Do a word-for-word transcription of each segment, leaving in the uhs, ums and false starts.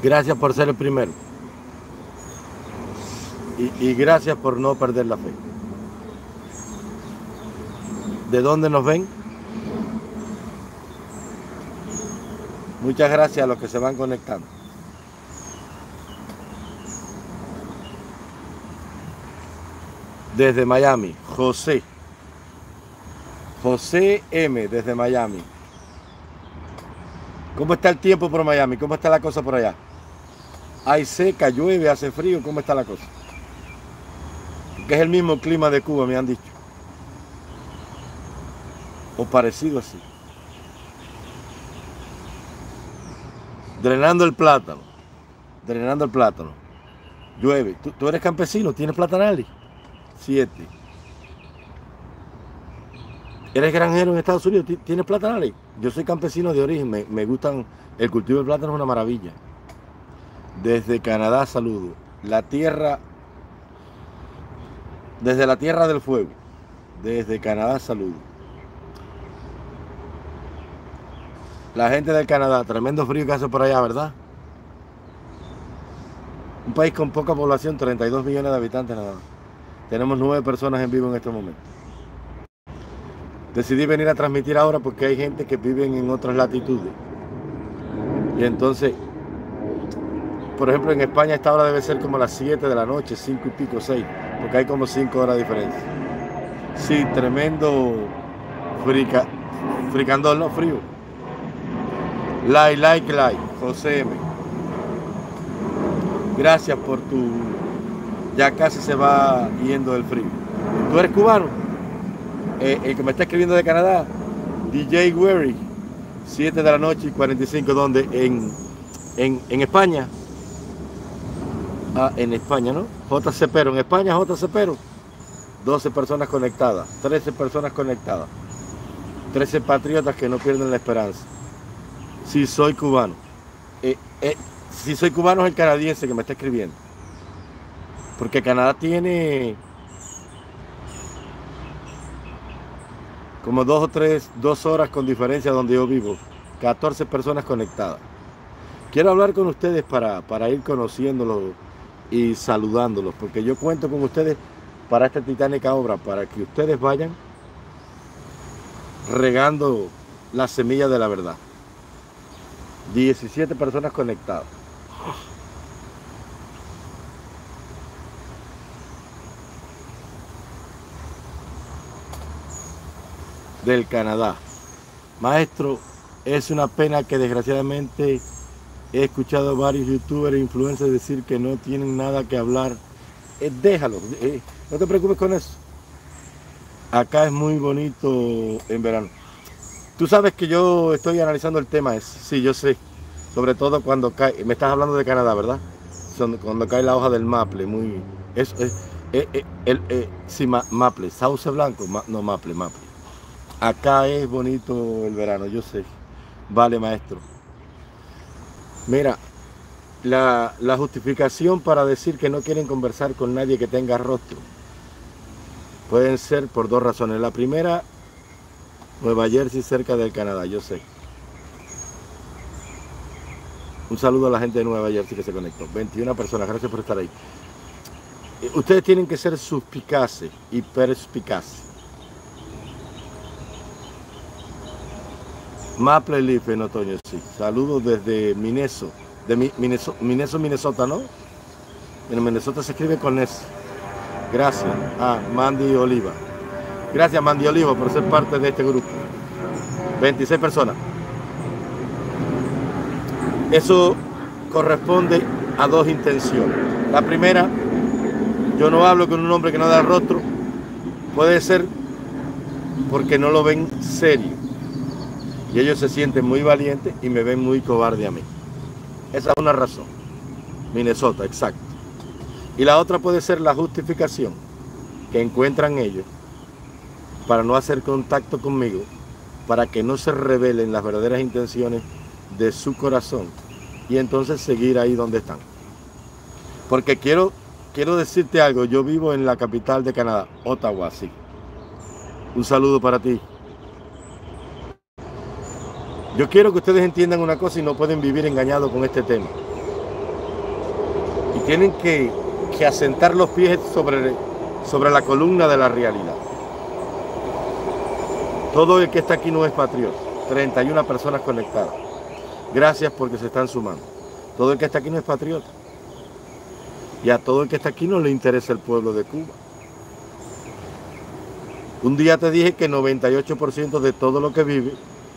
Gracias por ser el primero. Y, y gracias por no perder la fe. ¿De dónde nos ven? Muchas gracias a los que se van conectando. Desde Miami, José. José M. desde Miami. ¿Cómo está el tiempo por Miami? ¿Cómo está la cosa por allá? Hay seca, llueve, hace frío. ¿Cómo está la cosa? Que es el mismo clima de Cuba, me han dicho. O parecido así. Drenando el plátano. Drenando el plátano. Llueve. ¿Tú, tú eres campesino? ¿Tienes platanales? Siete. ¿Eres granjero en Estados Unidos? ¿Tienes platanales? Yo soy campesino de origen. Me, me gustan. El cultivo del plátano es una maravilla. Desde Canadá saludo. La tierra. Desde la Tierra del Fuego. Desde Canadá saludo. La gente del Canadá, tremendo frío que hace por allá, ¿verdad? Un país con poca población, treinta y dos millones de habitantes nada más. Tenemos nueve personas en vivo en este momento. Decidí venir a transmitir ahora porque hay gente que vive en otras latitudes. Y entonces, por ejemplo, en España esta hora debe ser como las siete de la noche, cinco y pico, seis, porque hay como cinco horas de diferencia. Sí, tremendo frica, fricandol, no frío. Like, like, like, José M. Gracias por tu... Ya casi se va yendo el frío. ¿Tú eres cubano? Eh, el que me está escribiendo de Canadá, D J Wery, siete de la noche y cuarenta y cinco, ¿dónde? En, en, en España. Ah, en España, ¿no? J C Pero, en España, J C Pero. doce personas conectadas, trece personas conectadas. trece patriotas que no pierden la esperanza. Si soy cubano. Eh, eh, si soy cubano es el canadiense que me está escribiendo. Porque Canadá tiene como dos o tres, dos horas con diferencia donde yo vivo. catorce personas conectadas. Quiero hablar con ustedes para, para ir conociéndolos y saludándolos. Porque yo cuento con ustedes para esta titánica obra. Para que ustedes vayan regando la semilla de la verdad. diecisiete personas conectadas. Del Canadá. Maestro, es una pena que desgraciadamente he escuchado a varios youtubers e influencers decir que no tienen nada que hablar. Eh, déjalo, eh, no te preocupes con eso. Acá es muy bonito en verano. Tú sabes que yo estoy analizando el tema ese. Sí, yo sé. Sobre todo cuando cae, me estás hablando de Canadá, ¿verdad? Cuando cae la hoja del maple, muy... Es, es, es, es, el, eh, sí, ma, maple, sauce blanco, ma, no maple, maple. Acá es bonito el verano, yo sé. Vale, maestro. Mira, la, la justificación para decir que no quieren conversar con nadie que tenga rostro pueden ser por dos razones. La primera, Nueva Jersey, cerca del Canadá, yo sé. Un saludo a la gente de Nueva Jersey que se conectó. veintiuna personas, gracias por estar ahí. Ustedes tienen que ser suspicaces y perspicaces. Maple Leaf en otoño, sí. Saludos desde Minnesota, de Minnesota, Minnesota, Minnesota, ¿no? En Minnesota se escribe con S. Gracias a Mandy Oliva. Gracias, Mandy Oliva, por ser parte de este grupo. veintiséis personas. Eso corresponde a dos intenciones. La primera, yo no hablo con un hombre que no da rostro. Puede ser porque no lo ven serio. Y ellos se sienten muy valientes y me ven muy cobarde a mí. Esa es una razón. Minnesota, exacto. Y la otra puede ser la justificación que encuentran ellos para no hacer contacto conmigo, para que no se revelen las verdaderas intenciones de su corazón y entonces seguir ahí donde están. Porque quiero, quiero decirte algo, yo vivo en la capital de Canadá, Ottawa, sí. Un saludo para ti. Yo quiero que ustedes entiendan una cosa y no pueden vivir engañados con este tema. tienen que, que asentar los pies sobre, sobre la columna de la realidad. Todo el que está aquí no es patriota. treinta y una personas conectadas. Gracias porque se están sumando. Todo el que está aquí no es patriota. Y a todo el que está aquí no le interesa el pueblo de Cuba. Un día te dije que noventa y ocho por ciento de todo lo que vive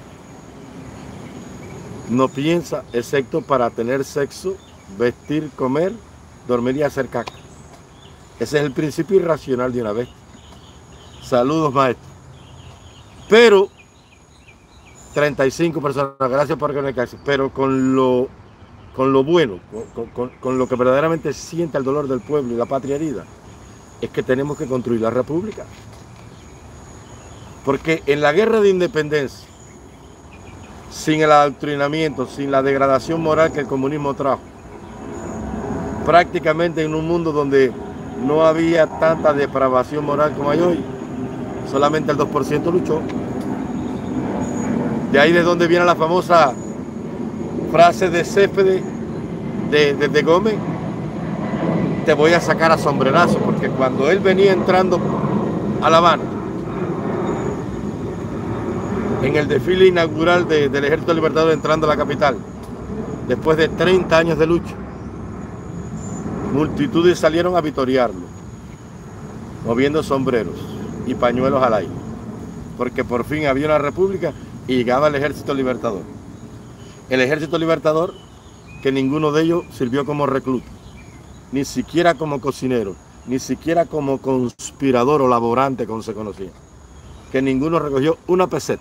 no piensa excepto para tener sexo, vestir, comer, dormir y hacer caca. Ese es el principio irracional de una bestia. Saludos, maestro. Pero, treinta y cinco personas, gracias por conectarse, pero con lo, con lo bueno, con, con, con lo que verdaderamente siente el dolor del pueblo y la patria herida, es que tenemos que construir la república. Porque en la guerra de independencia, sin el adoctrinamiento, sin la degradación moral que el comunismo trajo, prácticamente en un mundo donde no había tanta depravación moral como hay hoy, solamente el dos por ciento luchó. De ahí de donde viene la famosa frase de Céspedes, de, de, de Gómez: te voy a sacar a sombrerazo, porque cuando él venía entrando a La Habana, en el desfile inaugural de, del Ejército Libertador entrando a la capital, después de treinta años de lucha, multitudes salieron a vitorearlo, moviendo sombreros y pañuelos al aire, porque por fin había una república y llegaba el Ejército Libertador. El Ejército Libertador, que ninguno de ellos sirvió como recluta, ni siquiera como cocinero, ni siquiera como conspirador o laborante, como se conocía, que ninguno recogió una peseta,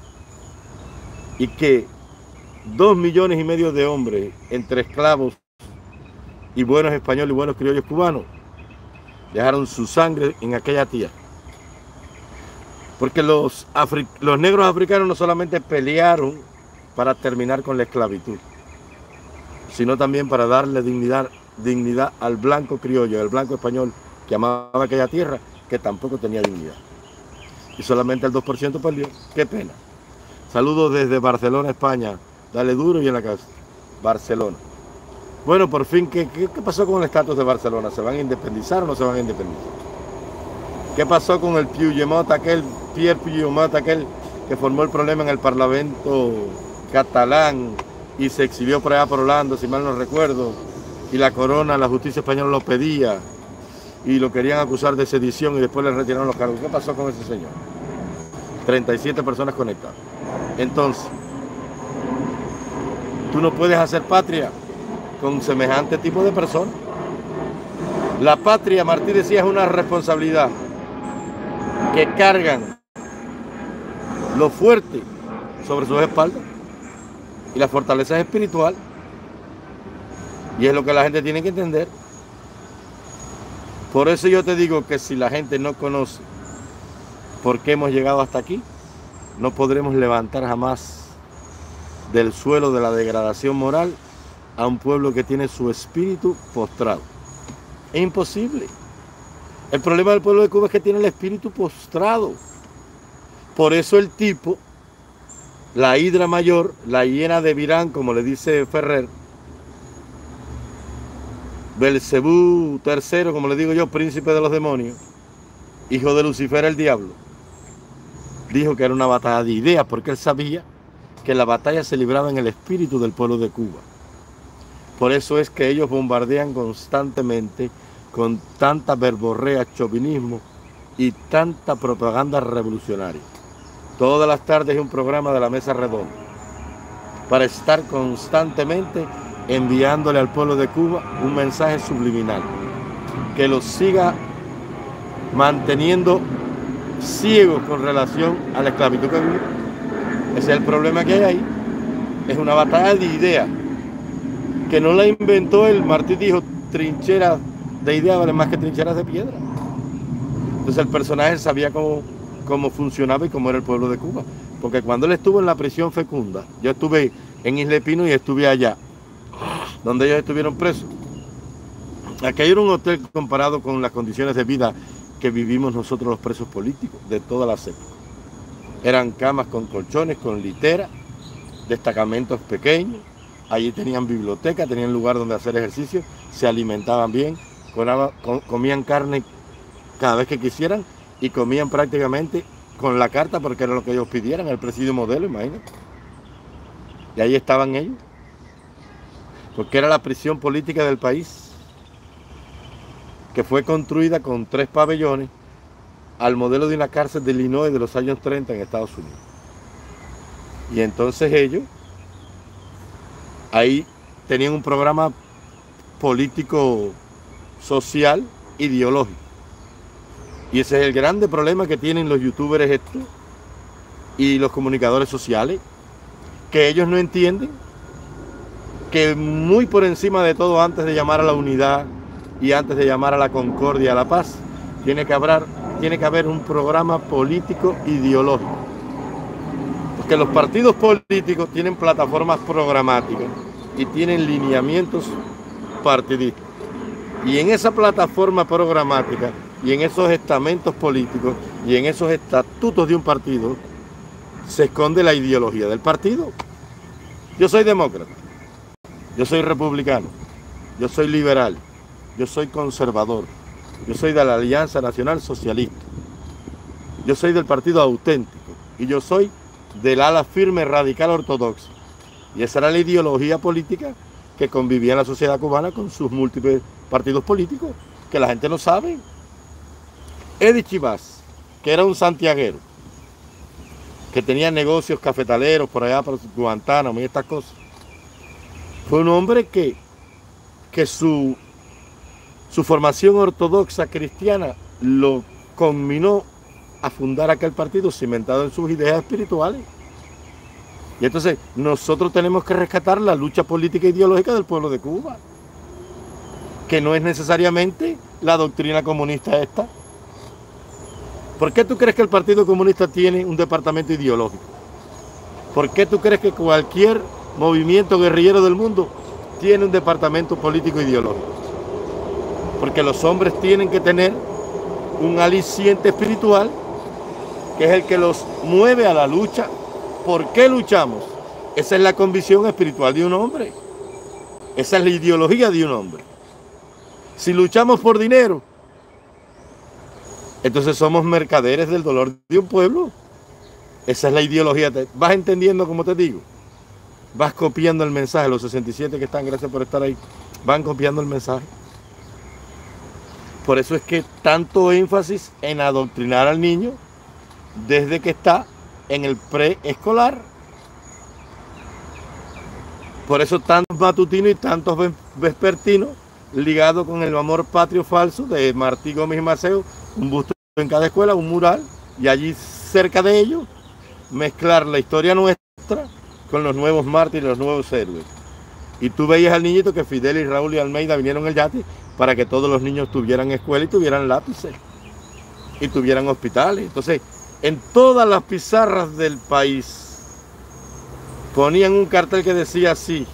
y que dos millones y medio de hombres, entre esclavos y buenos españoles y buenos criollos cubanos, dejaron su sangre en aquella tierra. Porque los, los negros africanos no solamente pelearon para terminar con la esclavitud, sino también para darle dignidad, dignidad al blanco criollo, al blanco español que amaba aquella tierra, que tampoco tenía dignidad. Y solamente el dos por ciento perdió. Qué pena. Saludos desde Barcelona, España. Dale duro y en la casa. Barcelona. Bueno, por fin, ¿qué, qué, qué pasó con el estatus de Barcelona? ¿Se van a independizar o no se van a independizar? ¿Qué pasó con el Puigdemont, aquel, Pierre Puigdemont, aquel que formó el problema en el Parlamento catalán y se exilió por allá por Holanda, si mal no recuerdo, y la corona, la justicia española lo pedía y lo querían acusar de sedición y después le retiraron los cargos? ¿Qué pasó con ese señor? treinta y siete personas conectadas. Entonces, tú no puedes hacer patria con semejante tipo de personas. La patria, Martí decía, es una responsabilidad que cargan lo fuerte sobre sus espaldas y la fortaleza es espiritual, y es lo que la gente tiene que entender. Por eso yo te digo que si la gente no conoce por qué hemos llegado hasta aquí, no podremos levantar jamás del suelo de la degradación moral a un pueblo que tiene su espíritu postrado. Es imposible. El problema del pueblo de Cuba es que tiene el espíritu postrado. Por eso el tipo, la hidra mayor, la hiena de Virán, como le dice Ferrer, Belcebú tercero, como le digo yo, príncipe de los demonios, hijo de Lucifer el diablo, dijo que era una batalla de ideas, porque él sabía que la batalla se libraba en el espíritu del pueblo de Cuba. Por eso es que ellos bombardean constantemente con tanta verborrea, chauvinismo y tanta propaganda revolucionaria. Todas las tardes hay un programa de la mesa redonda para estar constantemente enviándole al pueblo de Cuba un mensaje subliminal que los siga manteniendo ciegos con relación a la esclavitud que vive. Ese es el problema que hay ahí. Es una batalla de ideas que no la inventó él. Martí dijo, trincheras de ideas valen más que trincheras de piedra. Entonces el personaje sabía cómo, cómo funcionaba y cómo era el pueblo de Cuba. Porque cuando él estuvo en la prisión fecunda, yo estuve en Isla Pino y estuve allá, donde ellos estuvieron presos. Aquello era un hotel comparado con las condiciones de vida que vivimos nosotros los presos políticos de todas las épocas. Eran camas con colchones, con litera, destacamentos pequeños. Allí tenían biblioteca, tenían lugar donde hacer ejercicio, se alimentaban bien, comían carne cada vez que quisieran y comían prácticamente con la carta porque era lo que ellos pidieran, el presidio modelo, imagínate. Y ahí estaban ellos, porque era la prisión política del país, que fue construida con tres pabellones al modelo de una cárcel de Illinois de los años treinta en Estados Unidos. Y entonces ellos ahí tenían un programa político, social, ideológico. Y ese es el grande problema que tienen los youtubers estos y los comunicadores sociales, que ellos no entienden que muy por encima de todo, antes de llamar a la unidad y antes de llamar a la concordia, a la paz, tiene que haber, tiene que haber un programa político ideológico. Porque los partidos políticos tienen plataformas programáticas y tienen lineamientos partidistas. Y en esa plataforma programática y en esos estamentos políticos y en esos estatutos de un partido se esconde la ideología del partido. Yo soy demócrata, yo soy republicano, yo soy liberal, yo soy conservador, yo soy de la Alianza Nacional Socialista, yo soy del Partido Auténtico y yo soy del ala firme radical ortodoxa. Y esa era la ideología política que convivía en la sociedad cubana con sus múltiples partidos políticos, que la gente no sabe. Eddie Chivas, que era un santiaguero, que tenía negocios cafetaleros por allá por Guantánamo y estas cosas, fue un hombre que, que su, su formación ortodoxa cristiana lo conminó a fundar aquel partido cimentado en sus ideas espirituales. Y entonces nosotros tenemos que rescatar la lucha política e ideológica del pueblo de Cuba, que no es necesariamente la doctrina comunista esta. ¿Por qué tú crees que el Partido Comunista tiene un departamento ideológico? ¿Por qué tú crees que cualquier movimiento guerrillero del mundo tiene un departamento político ideológico? Porque los hombres tienen que tener un aliciente espiritual que es el que los mueve a la lucha. ¿Por qué luchamos? Esa es la convicción espiritual de un hombre. Esa es la ideología de un hombre. Si luchamos por dinero, entonces somos mercaderes del dolor de un pueblo. Esa es la ideología. ¿Vas entendiendo como te digo? Vas copiando el mensaje. Los sesenta y siete que están, gracias por estar ahí, van copiando el mensaje. Por eso es que tanto énfasis en adoctrinar al niño desde que está en el preescolar. Por eso tantos matutinos y tantos vespertinos ligados con el amor patrio falso de Martí Gómez y Maceo, un busto en cada escuela, un mural, y allí cerca de ellos mezclar la historia nuestra con los nuevos mártires, los nuevos héroes. Y tú veías al niñito que Fidel y Raúl y Almeida vinieron en el yate para que todos los niños tuvieran escuela y tuvieran lápices y tuvieran hospitales. Entonces, en todas las pizarras del país ponían un cartel que decía así: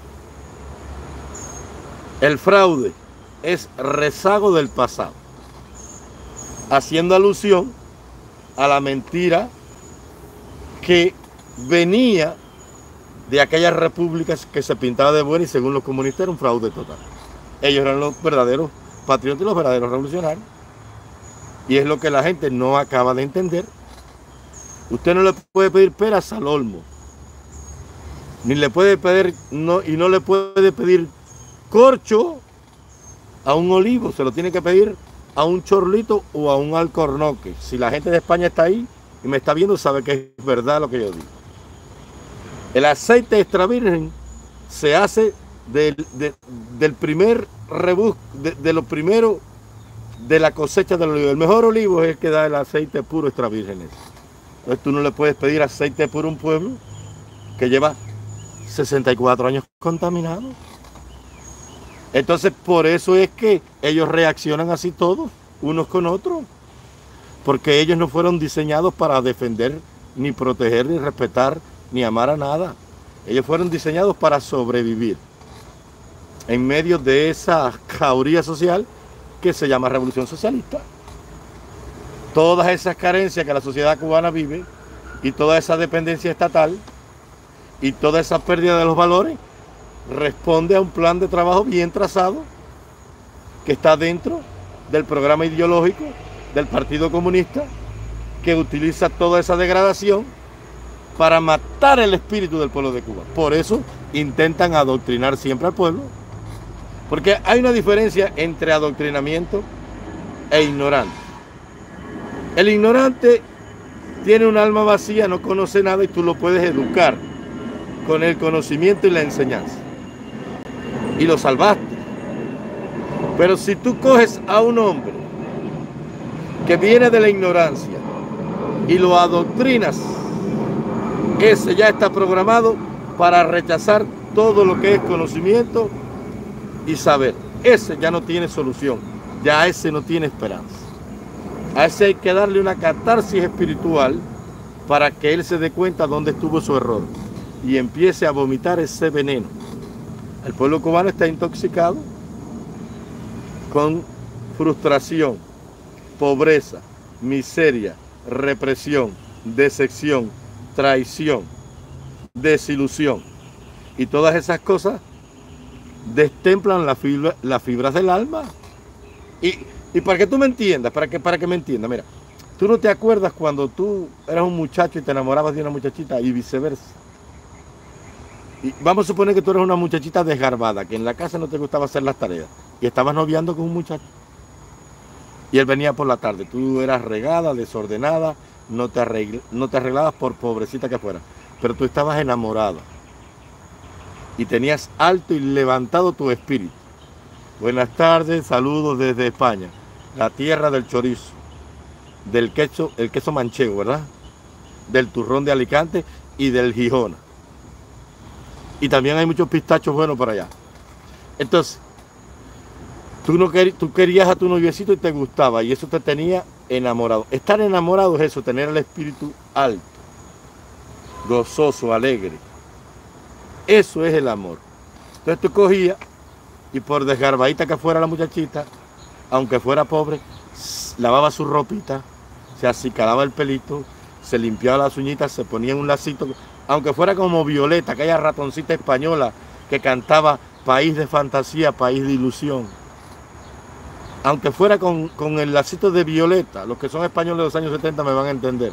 el fraude es rezago del pasado, haciendo alusión a la mentira que venía de aquellas repúblicas que se pintaba de buena y según los comunistas era un fraude total. Ellos eran los verdaderos patriotas y los verdaderos revolucionarios. Y es lo que la gente no acaba de entender. Usted no le puede pedir peras al olmo, ni le puede pedir, no, y no le puede pedir corcho a un olivo, se lo tiene que pedir a un chorlito o a un alcornoque. Si la gente de España está ahí y me está viendo, sabe que es verdad lo que yo digo. El aceite extra virgen se hace del, de, del primer rebus, de, de lo primero de la cosecha del olivo. El mejor olivo es el que da el aceite puro extra virgen. Entonces tú no le puedes pedir aceite puro a un pueblo que lleva sesenta y cuatro años contaminado. Entonces por eso es que ellos reaccionan así todos, unos con otros. Porque ellos no fueron diseñados para defender, ni proteger, ni respetar, ni amar a nada. Ellos fueron diseñados para sobrevivir en medio de esa jauría social que se llama revolución socialista. Todas esas carencias que la sociedad cubana vive y toda esa dependencia estatal y toda esa pérdida de los valores responde a un plan de trabajo bien trazado que está dentro del programa ideológico del Partido Comunista, que utiliza toda esa degradación para matar el espíritu del pueblo de Cuba. Por eso intentan adoctrinar siempre al pueblo, porque hay una diferencia entre adoctrinamiento e ignorante. El ignorante tiene un alma vacía, no conoce nada y tú lo puedes educar con el conocimiento y la enseñanza. Y lo salvaste. Pero si tú coges a un hombre que viene de la ignorancia y lo adoctrinas, ese ya está programado para rechazar todo lo que es conocimiento y saber. Ese ya no tiene solución, ya ese no tiene esperanza. A ese hay que darle una catarsis espiritual para que él se dé cuenta dónde estuvo su error y empiece a vomitar ese veneno. El pueblo cubano está intoxicado con frustración, pobreza, miseria, represión, decepción, traición, desilusión. Y todas esas cosas destemplan la fibra, las fibras del alma. Y, y para que tú me entiendas, para que, para que me entiendas, mira, tú no te acuerdas cuando tú eras un muchacho y te enamorabas de una muchachita y viceversa. Y vamos a suponer que tú eres una muchachita desgarbada, que en la casa no te gustaba hacer las tareas y estabas noviando con un muchacho. Y él venía por la tarde, tú eras regada, desordenada, no te, arregl no te arreglabas por pobrecita que fuera, pero tú estabas enamorada y tenías alto y levantado tu espíritu. Buenas tardes, saludos desde España, la tierra del chorizo, del queso, el queso manchego, ¿verdad? Del turrón de Alicante y del Gijona. Y también hay muchos pistachos buenos por allá. Entonces, tú, no quer, tú querías a tu noviecito y te gustaba, y eso te tenía enamorado. Estar enamorado es eso, tener el espíritu alto, gozoso, alegre. Eso es el amor. Entonces tú cogías y por desgarbadita que fuera la muchachita, aunque fuera pobre, lavaba su ropita, se acicalaba el pelito, se limpiaba las uñitas, se ponía un lacito, aunque fuera como Violeta, aquella ratoncita española que cantaba País de fantasía, país de ilusión. Aunque fuera con, con el lacito de Violeta, los que son españoles de los años setenta me van a entender.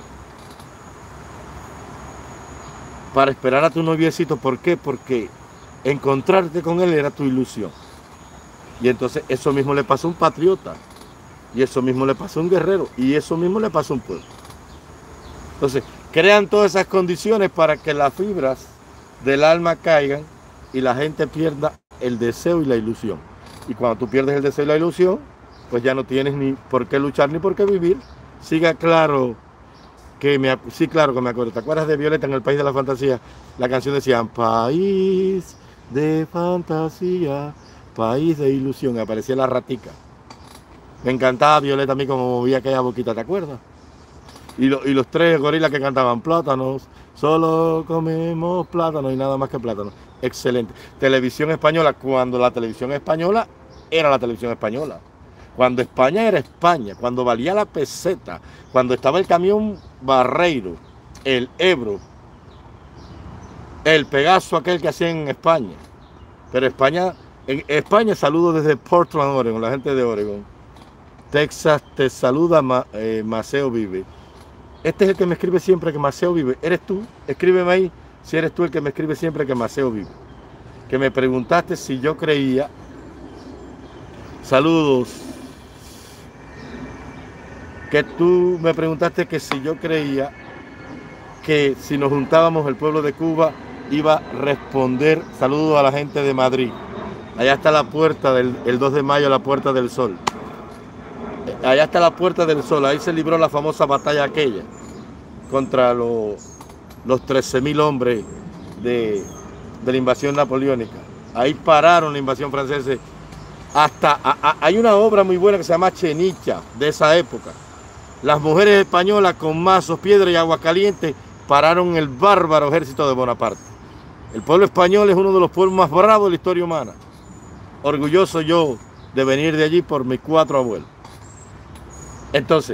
Para esperar a tu noviecito, ¿por qué? Porque encontrarte con él era tu ilusión. Y entonces eso mismo le pasó a un patriota, y eso mismo le pasó a un guerrero, y eso mismo le pasó a un pueblo. Entonces, crean todas esas condiciones para que las fibras del alma caigan y la gente pierda el deseo y la ilusión. Y cuando tú pierdes el deseo y la ilusión, pues ya no tienes ni por qué luchar ni por qué vivir. Siga claro que me, sí, claro que me acuerdo. ¿Te acuerdas de Violeta en el País de la Fantasía? La canción decía, país de fantasía, país de ilusión. Aparecía la ratica. Me encantaba Violeta a mí como movía aquella boquita, ¿te acuerdas? Y, lo, y los tres gorilas que cantaban plátanos, solo comemos plátanos y nada más que plátanos. Excelente. Televisión española, cuando la televisión española era la televisión española. Cuando España era España, cuando valía la peseta, cuando estaba el camión Barreiro, el Ebro, el Pegaso aquel que hacían en España. Pero España, en España saludo desde Portland, Oregon, la gente de Oregon. Texas te saluda Ma, eh, Maceo Vive. Este es el que me escribe siempre que Maceo vive. ¿Eres tú? Escríbeme ahí si eres tú el que me escribe siempre que Maceo vive. Que me preguntaste si yo creía. Saludos. Que tú me preguntaste que si yo creía que si nos juntábamos el pueblo de Cuba iba a responder. Saludos a la gente de Madrid. Allá está la puerta del el dos de mayo, la Puerta del Sol. Allá está la Puerta del Sol, ahí se libró la famosa batalla aquella contra lo, los trece mil hombres de, de la invasión napoleónica. Ahí pararon la invasión francesa. Hasta a, a, hay una obra muy buena que se llama Chenicha, de esa época. Las mujeres españolas con mazos, piedra y agua caliente pararon el bárbaro ejército de Bonaparte. El pueblo español es uno de los pueblos más bravos de la historia humana. Orgulloso yo de venir de allí por mis cuatro abuelos. Entonces,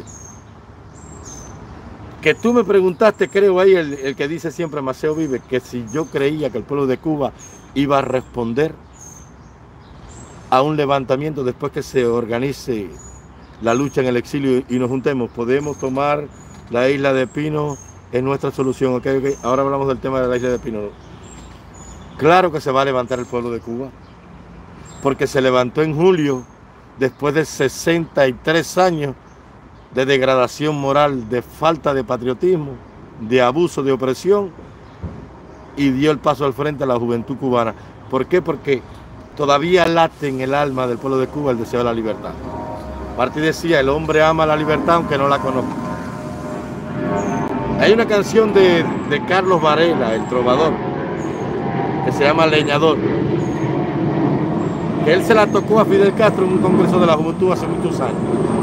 que tú me preguntaste, creo ahí, el, el que dice siempre Maceo Vive, que si yo creía que el pueblo de Cuba iba a responder. a un levantamiento después que se organice la lucha en el exilio y nos juntemos. Podemos tomar la isla de Pino en nuestra solución. Okay, okay. Ahora hablamos del tema de la isla de Pino. Claro que se va a levantar el pueblo de Cuba, porque se levantó en julio después de sesenta y tres años de degradación moral, de falta de patriotismo, de abuso, de opresión, y dio el paso al frente a la juventud cubana. ¿Por qué? Porque todavía late en el alma del pueblo de Cuba el deseo de la libertad. Martí decía, el hombre ama la libertad aunque no la conozca. Hay una canción de, de Carlos Varela, el trovador, que se llama Leñador, que él se la tocó a Fidel Castro en un congreso de la juventud hace muchos años.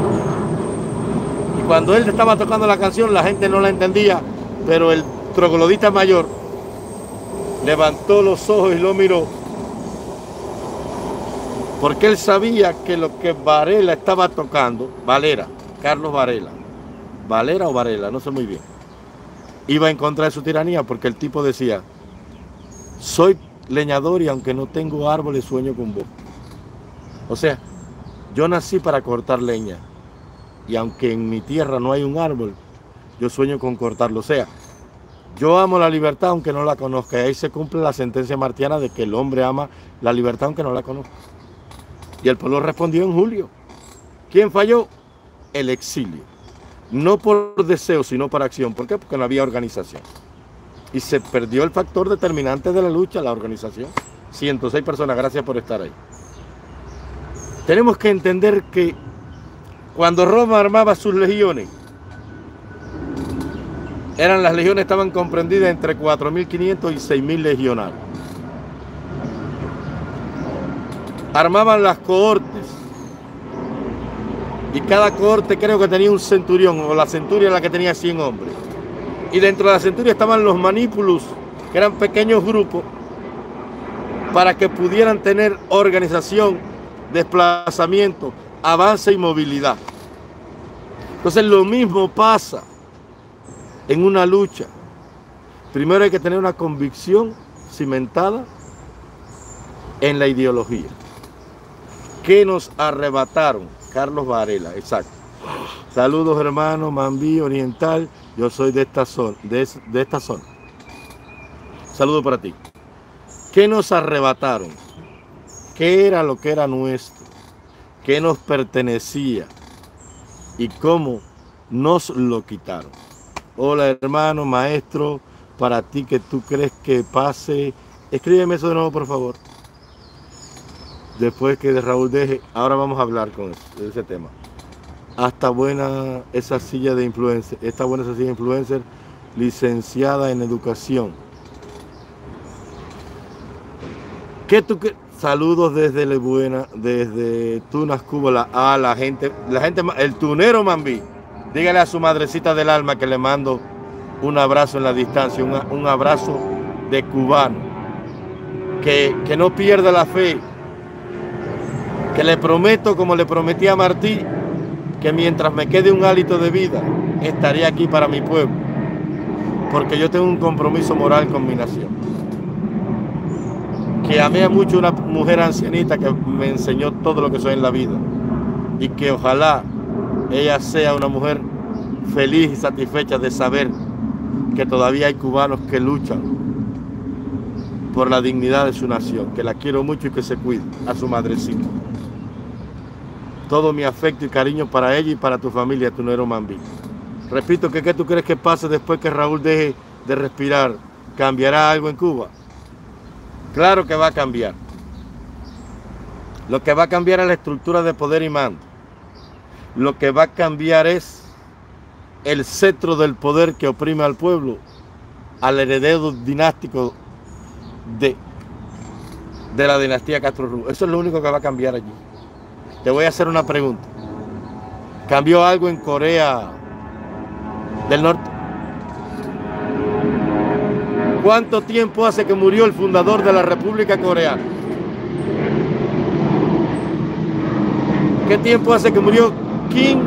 Y cuando él estaba tocando la canción, la gente no la entendía, pero el troglodita mayor levantó los ojos y lo miró, porque él sabía que lo que Varela estaba tocando, Valera, Carlos Varela, Valera o Varela, no sé muy bien, iba en contra de su tiranía, porque el tipo decía, soy leñador y aunque no tengo árboles sueño con vos. O sea, yo nací para cortar leña y aunque en mi tierra no hay un árbol, yo sueño con cortarlo. O sea, yo amo la libertad aunque no la conozca, y ahí se cumple la sentencia martiana de que el hombre ama la libertad aunque no la conozca. Y el pueblo respondió en julio. ¿Quién falló? El exilio. No por deseo, sino por acción. ¿Por qué? Porque no había organización. Y se perdió el factor determinante de la lucha, la organización. ciento seis personas, gracias por estar ahí. Tenemos que entender que cuando Roma armaba sus legiones, eran las legiones estaban comprendidas entre cuatro mil quinientos y seis mil legionarios. Armaban las cohortes y cada cohorte creo que tenía un centurión, o la centuria la que tenía cien hombres. Y dentro de la centuria estaban los manípulos, que eran pequeños grupos, para que pudieran tener organización, desplazamiento, avance y movilidad. Entonces lo mismo pasa en una lucha. Primero hay que tener una convicción cimentada en la ideología. ¿Qué nos arrebataron? Carlos Varela, exacto. Saludos hermanos, Mambí Oriental, yo soy de esta zona, de, de esta zona. Saludos para ti. ¿Qué nos arrebataron? ¿Qué era lo que era nuestro? ¿Qué nos pertenecía? ¿Y cómo nos lo quitaron? Hola hermano, maestro, para ti que tú crees que pase, escríbeme eso de nuevo por favor. Después que de Raúl deje, ahora vamos a hablar con eso, de ese tema. Hasta buena esa silla de influencer, está buena esa silla de influencer, licenciada en educación. ¿Qué tú qué? Saludos desde Le Buena, desde Tunas, Cuba, la, a la gente, la gente, el tunero Mambí. Dígale a su madrecita del alma que le mando un abrazo en la distancia, un, un abrazo de cubano. Que, que no pierda la fe. Que le prometo, como le prometí a Martí, que mientras me quede un hálito de vida, estaré aquí para mi pueblo. Porque yo tengo un compromiso moral con mi nación. Que amé mucho a una mujer ancianita que me enseñó todo lo que soy en la vida. Y que ojalá ella sea una mujer feliz y satisfecha de saber que todavía hay cubanos que luchan por la dignidad de su nación, que la quiero mucho y que se cuide, a su madrecita. Todo mi afecto y cariño para ella y para tu familia, tunero Mambí. Repito, que ¿qué tú crees que pase después que Raúl deje de respirar? ¿Cambiará algo en Cuba? Claro que va a cambiar. Lo que va a cambiar es la estructura de poder y mando. Lo que va a cambiar es el cetro del poder que oprime al pueblo, al heredero dinástico de, de la dinastía Castro Ruz. Eso es lo único que va a cambiar allí. Te voy a hacer una pregunta. ¿Cambió algo en Corea del Norte? ¿Cuánto tiempo hace que murió el fundador de la República Coreana? ¿Qué tiempo hace que murió Kim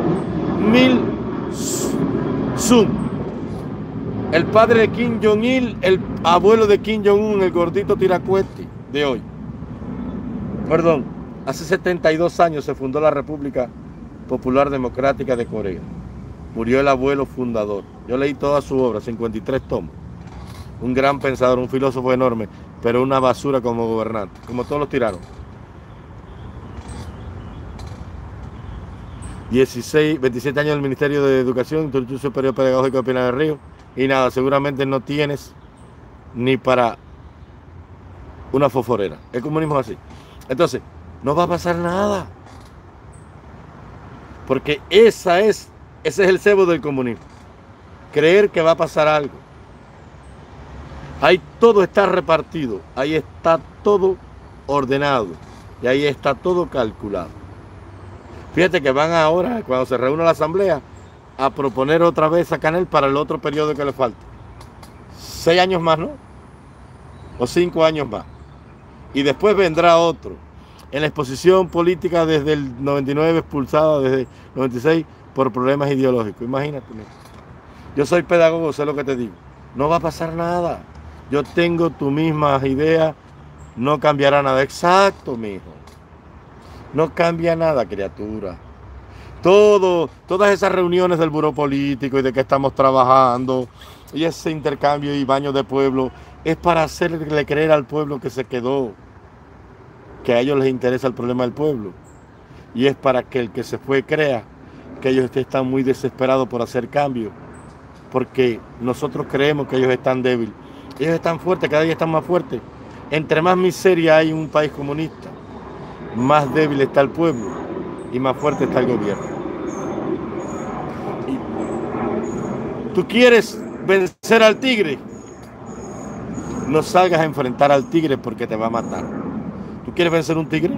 Il-sung? El padre de Kim Jong-il, el abuelo de Kim Jong-un, el gordito tiracuete de hoy. Perdón, Hace setenta y dos años se fundó la República Popular Democrática de Corea. Murió el abuelo fundador. Yo leí toda su obra, cincuenta y tres tomos. Un gran pensador, un filósofo enorme, pero una basura como gobernante, como todos los tiranos. dieciséis, veintisiete años del Ministerio de Educación, Instituto Superior Pedagógico de Pinar del Río, y nada, seguramente no tienes ni para una fosforera. El comunismo es así. Entonces, no va a pasar nada. Porque esa es, ese es el cebo del comunismo. Creer que va a pasar algo. Ahí todo está repartido, ahí está todo ordenado y ahí está todo calculado. Fíjate que van ahora, cuando se reúne la asamblea, a proponer otra vez a Canel para el otro periodo que le falta. Seis años más, ¿no? O cinco años más. Y después vendrá otro. En la exposición política desde el noventa y nueve, expulsada desde el noventa y seis por problemas ideológicos. Imagínate. Yo soy pedagogo, sé lo que te digo. No va a pasar nada. Yo tengo tu misma idea, no cambiará nada. Exacto, mijo. No cambia nada, criatura. Todo, todas esas reuniones del buró político y de que estamos trabajando, y ese intercambio y baños de pueblo, es para hacerle creer al pueblo que se quedó, que a ellos les interesa el problema del pueblo. Y es para que el que se fue crea que ellos están muy desesperados por hacer cambio, porque nosotros creemos que ellos están débiles. Ellos están fuertes, cada día están más fuertes. Entre más miseria hay en un país comunista, más débil está el pueblo y más fuerte está el gobierno. Y ¿tú quieres vencer al tigre? No salgas a enfrentar al tigre porque te va a matar. ¿Tú quieres vencer un tigre?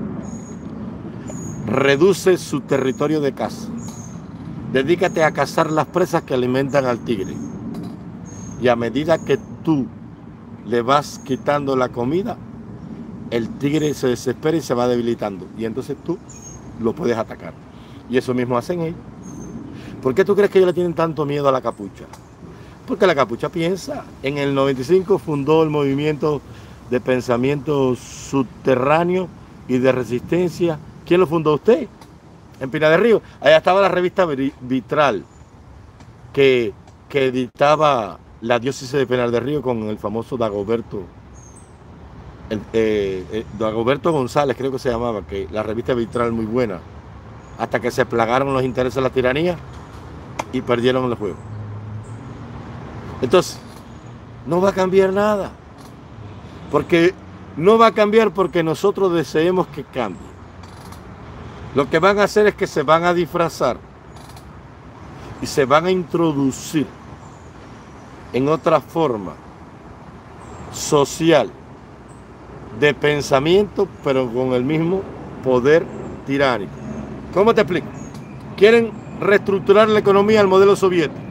Reduce su territorio de caza. Dedícate a cazar las presas que alimentan al tigre. Y a medida que tú le vas quitando la comida, el tigre se desespera y se va debilitando. Y entonces tú lo puedes atacar. Y eso mismo hacen ellos. ¿Por qué tú crees que ellos le tienen tanto miedo a la capucha? Porque la capucha piensa. En el noventa y cinco fundó el movimiento de pensamiento subterráneo y de resistencia. ¿Quién lo fundó? Usted. En Pinar del Río. Allá estaba la revista Vitral, que, que editaba la diócesis de Pinar del Río con el famoso Dagoberto, el, eh, eh, Dagoberto González, creo que se llamaba, que la revista Vitral muy buena, hasta que se plagaron los intereses de la tiranía y perdieron el juego. Entonces, no va a cambiar nada, porque no va a cambiar porque nosotros deseemos que cambie. Lo que van a hacer es que se van a disfrazar y se van a introducir en otra forma social de pensamiento, pero con el mismo poder tiránico. ¿Cómo te explico? Quieren reestructurar la economía al modelo soviético.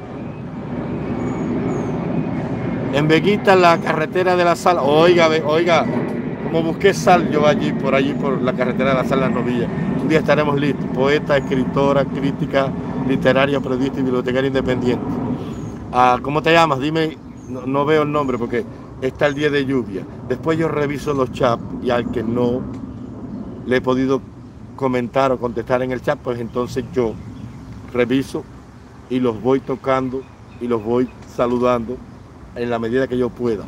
En Veguita, la carretera de la Sal, oiga, oiga, como busqué sal yo allí, por allí, por la carretera de la Sal, Las Novillas. Un día estaremos listos. Poeta, escritora, crítica literaria, periodista y bibliotecaria independiente. Ah, ¿cómo te llamas? Dime, no, no veo el nombre porque está el día de lluvia. Después yo reviso los chats y al que no le he podido comentar o contestar en el chat, pues entonces yo reviso y los voy tocando y los voy saludando en la medida que yo pueda.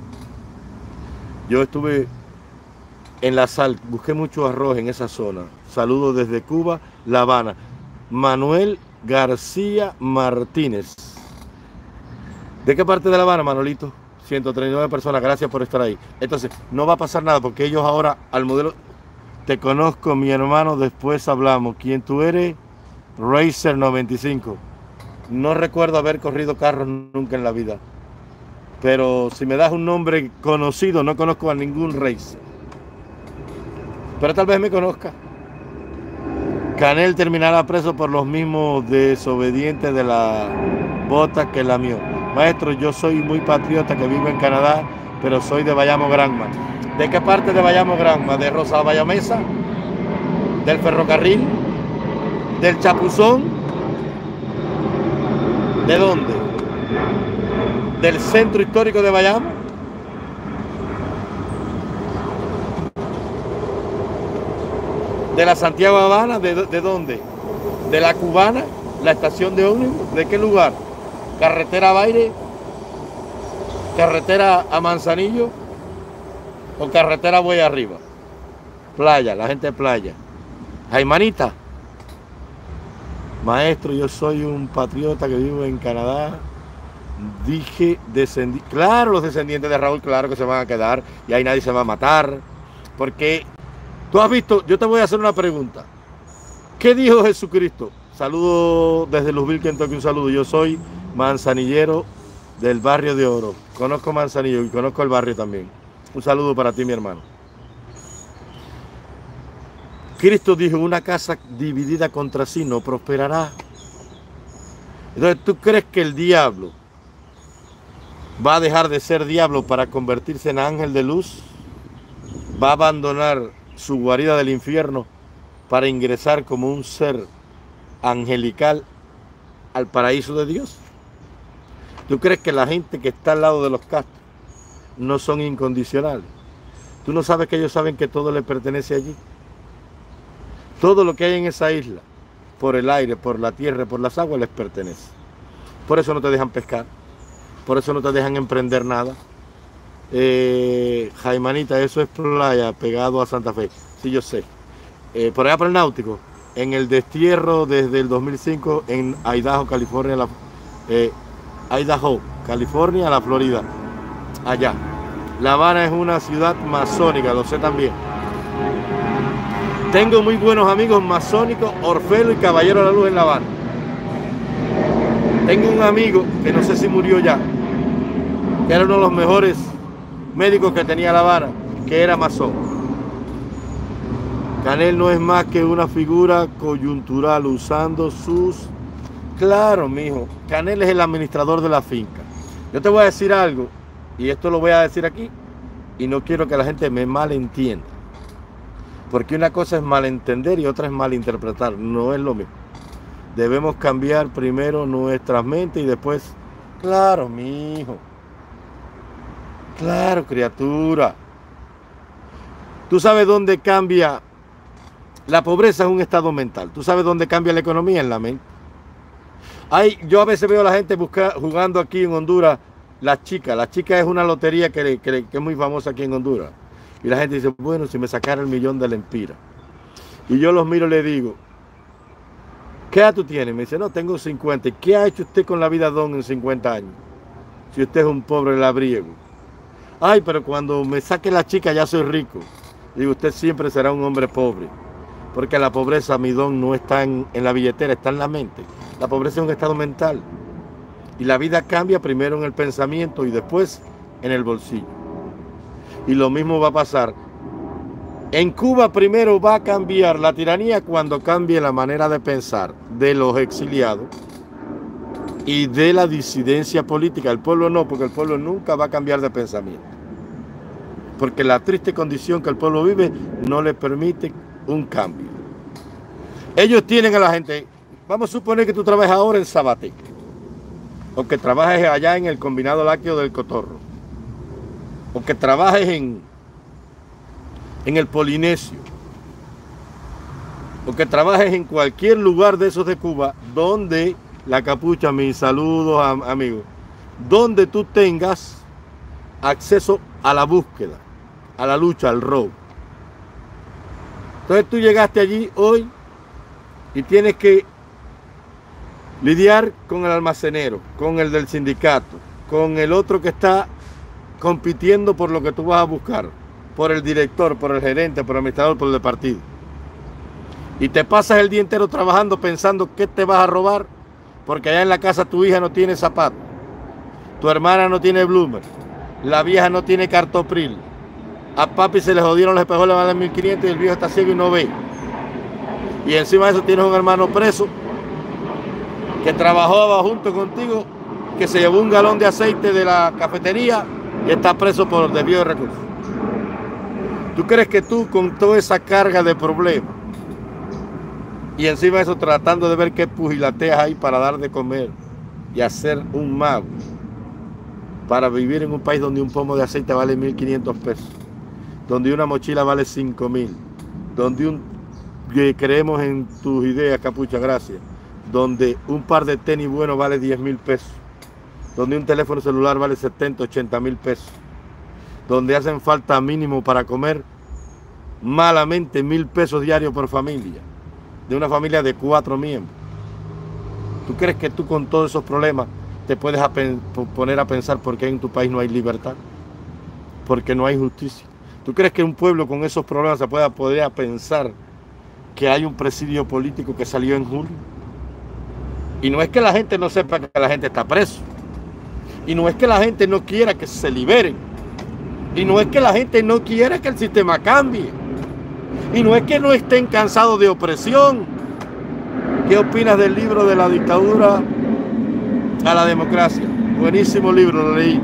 Yo estuve en La Sal, busqué mucho arroz en esa zona. Saludos desde Cuba, La Habana. Manuel García Martínez. ¿De qué parte de La Habana, Manolito? ciento treinta y nueve personas, gracias por estar ahí. Entonces, no va a pasar nada porque ellos ahora al modelo... Te conozco, mi hermano, después hablamos. ¿Quién tú eres? Racer noventa y cinco. No recuerdo haber corrido carros nunca en la vida. Pero si me das un nombre conocido, no conozco a ningún racer. Pero tal vez me conozca. Canel terminará preso por los mismos desobedientes de la bota que la mío. Maestro, yo soy muy patriota que vivo en Canadá, pero soy de Bayamo Granma. ¿De qué parte de Bayamo Granma? ¿De Rosa Bayamesa? ¿Del ferrocarril? ¿Del Chapuzón? ¿De dónde? ¿Del centro histórico de Bayamo? ¿De la Santiago Habana? ¿De, de dónde? ¿De la Cubana? ¿La estación de ómnibus? ¿De qué lugar? ¿Carretera a Baire? ¿Carretera a Manzanillo? ¿O carretera voy arriba? Playa, la gente de playa. Jaimanita, maestro, yo soy un patriota que vivo en Canadá. Dije, descendí. Claro, los descendientes de Raúl, claro que se van a quedar y ahí nadie se va a matar. Porque tú has visto, yo te voy a hacer una pregunta. ¿Qué dijo Jesucristo? Saludo desde Louisville, Kentucky, un saludo. Yo soy manzanillero del barrio de Oro. Conozco Manzanillo y conozco el barrio también. Un saludo para ti, mi hermano. Cristo dijo, una casa dividida contra sí no prosperará. Entonces, ¿tú crees que el diablo va a dejar de ser diablo para convertirse en ángel de luz? ¿Va a abandonar su guarida del infierno para ingresar como un ser angelical al paraíso de Dios? ¿Tú crees que la gente que está al lado de los castros no son incondicionales? ¿Tú no sabes que ellos saben que todo le pertenece allí? Todo lo que hay en esa isla, por el aire, por la tierra, por las aguas, les pertenece. Por eso no te dejan pescar, por eso no te dejan emprender nada. Eh, Jaimanita, eso es playa, pegado a Santa Fe. Sí, yo sé. Eh, por allá por el Náutico, en el destierro desde el dos mil cinco en Idaho, California, la, eh, Idaho, California, la Florida. Allá. La Habana es una ciudad masónica, lo sé también. Tengo muy buenos amigos masónicos, Orfelo y Caballero de la Luz en La Habana. Tengo un amigo que no sé si murió ya, que era uno de los mejores médicos que tenía La Habana, que era masón. Canel no es más que una figura coyuntural usando sus... Claro, mijo, Canel es el administrador de la finca. Yo te voy a decir algo, y esto lo voy a decir aquí, y no quiero que la gente me malentienda. Porque una cosa es malentender y otra es malinterpretar, no es lo mismo. Debemos cambiar primero nuestras mentes y después, claro, mi hijo, claro, criatura. Tú sabes dónde cambia, la pobreza es un estado mental. Tú sabes dónde cambia la economía, en la mente. Hay, yo a veces veo a la gente buscar, jugando aquí en Honduras, las chicas. La chica es una lotería que, que, que es muy famosa aquí en Honduras. Y la gente dice, bueno, si me sacara el millón de lempiras. Y yo los miro y le digo, ¿qué edad tú tienes? Me dice, no, tengo cincuenta. ¿Y qué ha hecho usted con la vida, don, en cincuenta años? Si usted es un pobre labriego. Ay, pero cuando me saque la chica ya soy rico. Digo, usted siempre será un hombre pobre. Porque la pobreza, mi don, no está en, en la billetera, está en la mente. La pobreza es un estado mental. Y la vida cambia primero en el pensamiento y después en el bolsillo. Y lo mismo va a pasar. En Cuba primero va a cambiar la tiranía cuando cambie la manera de pensar de los exiliados y de la disidencia política. El pueblo no, porque el pueblo nunca va a cambiar de pensamiento. Porque la triste condición que el pueblo vive no le permite un cambio. Ellos tienen a la gente, vamos a suponer que tú trabajas ahora en Sabaté, o que trabajes allá en el combinado lácteo del Cotorro, o que trabajes en, en el Polinesio, o que trabajes en cualquier lugar de esos de Cuba, donde, la capucha, mis saludos amigos, donde tú tengas acceso a la búsqueda, a la lucha, al robo. Entonces tú llegaste allí hoy y tienes que lidiar con el almacenero, con el del sindicato, con el otro que está compitiendo por lo que tú vas a buscar, por el director, por el gerente, por el administrador, por el de partido. Y te pasas el día entero trabajando pensando qué te vas a robar, porque allá en la casa tu hija no tiene zapatos, tu hermana no tiene bloomer, la vieja no tiene cartopril, a papi se le jodieron los espejos, le valen mil quinientos y el viejo está ciego y no ve. Y encima de eso tienes un hermano preso que trabajaba junto contigo, que se llevó un galón de aceite de la cafetería y está preso por desvío de recursos. ¿Tú crees que tú, con toda esa carga de problemas y encima de eso tratando de ver qué pugilateas hay para dar de comer y hacer un mago para vivir en un país donde un pomo de aceite vale mil quinientos pesos, donde una mochila vale cinco mil, donde un que creemos en tus ideas, Capucha, gracias. Donde un par de tenis buenos vale diez mil pesos. Donde un teléfono celular vale setenta, ochenta mil pesos. Donde hacen falta mínimo para comer malamente mil pesos diarios por familia. De una familia de cuatro miembros. ¿Tú crees que tú con todos esos problemas te puedes a poner a pensar por qué en tu país no hay libertad? Porque no hay justicia. ¿Tú crees que un pueblo con esos problemas se pueda poder pensar que hay un presidio político que salió en julio? Y no es que la gente no sepa que la gente está preso. Y no es que la gente no quiera que se liberen. Y no es que la gente no quiera que el sistema cambie. Y no es que no estén cansados de opresión. ¿Qué opinas del libro de la dictadura a la democracia? Buenísimo libro, lo leí.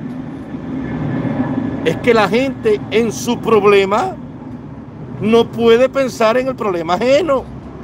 Es que la gente en su problema no puede pensar en el problema ajeno.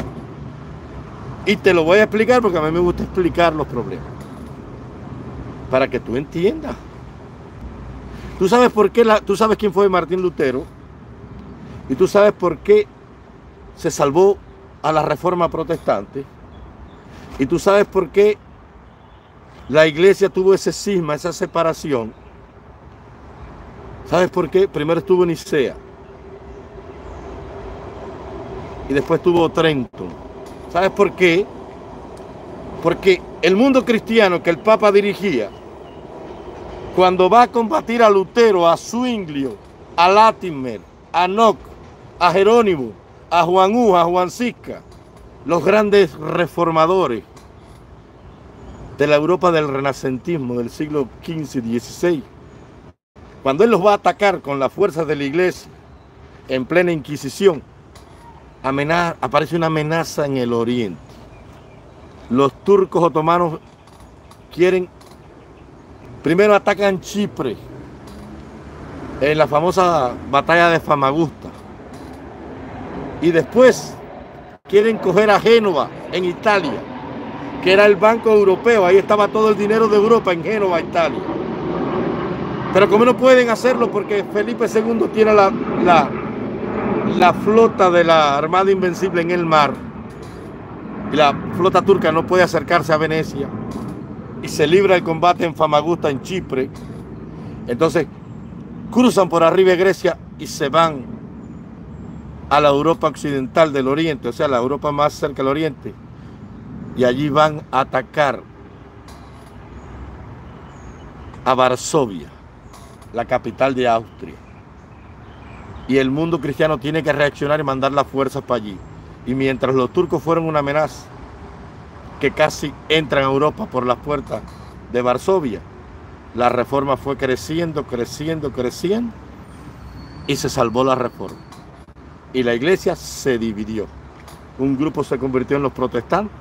Y te lo voy a explicar porque a mí me gusta explicar los problemas. Para que tú entiendas. Tú sabes por qué, la, tú sabes quién fue Martín Lutero. Y tú sabes por qué se salvó a la Reforma Protestante. Y tú sabes por qué la iglesia tuvo ese cisma, esa separación. ¿Sabes por qué? Primero estuvo Nicea. Y después estuvo Trento. ¿Sabes por qué? Porque el mundo cristiano que el Papa dirigía, cuando va a combatir a Lutero, a Zwinglio, a Latimer, a Knox, a Jerónimo, a Juan Hus, a Juan Sisca, los grandes reformadores de la Europa del renacentismo del siglo quince y dieciséis, cuando él los va a atacar con las fuerzas de la iglesia en plena Inquisición, amenaza, aparece una amenaza en el oriente. Los turcos otomanos quieren, primero atacan Chipre en la famosa batalla de Famagusta y después quieren coger a Génova en Italia, que era el Banco Europeo, ahí estaba todo el dinero de Europa en Génova, Italia. Pero como no pueden hacerlo porque Felipe segundo tiene la, la, la flota de la Armada Invencible en el mar y la flota turca no puede acercarse a Venecia y se libra el combate en Famagusta, en Chipre, entonces cruzan por arriba de Grecia y se van a la Europa occidental del oriente, o sea, la Europa más cerca del oriente, y allí van a atacar a Varsovia, la capital de Austria. Y el mundo cristiano tiene que reaccionar y mandar las fuerzas para allí. Y mientras los turcos fueron una amenaza, que casi entran a Europa por las puertas de Varsovia, la reforma fue creciendo, creciendo, creciendo, y se salvó la reforma. Y la iglesia se dividió. Un grupo se convirtió en los protestantes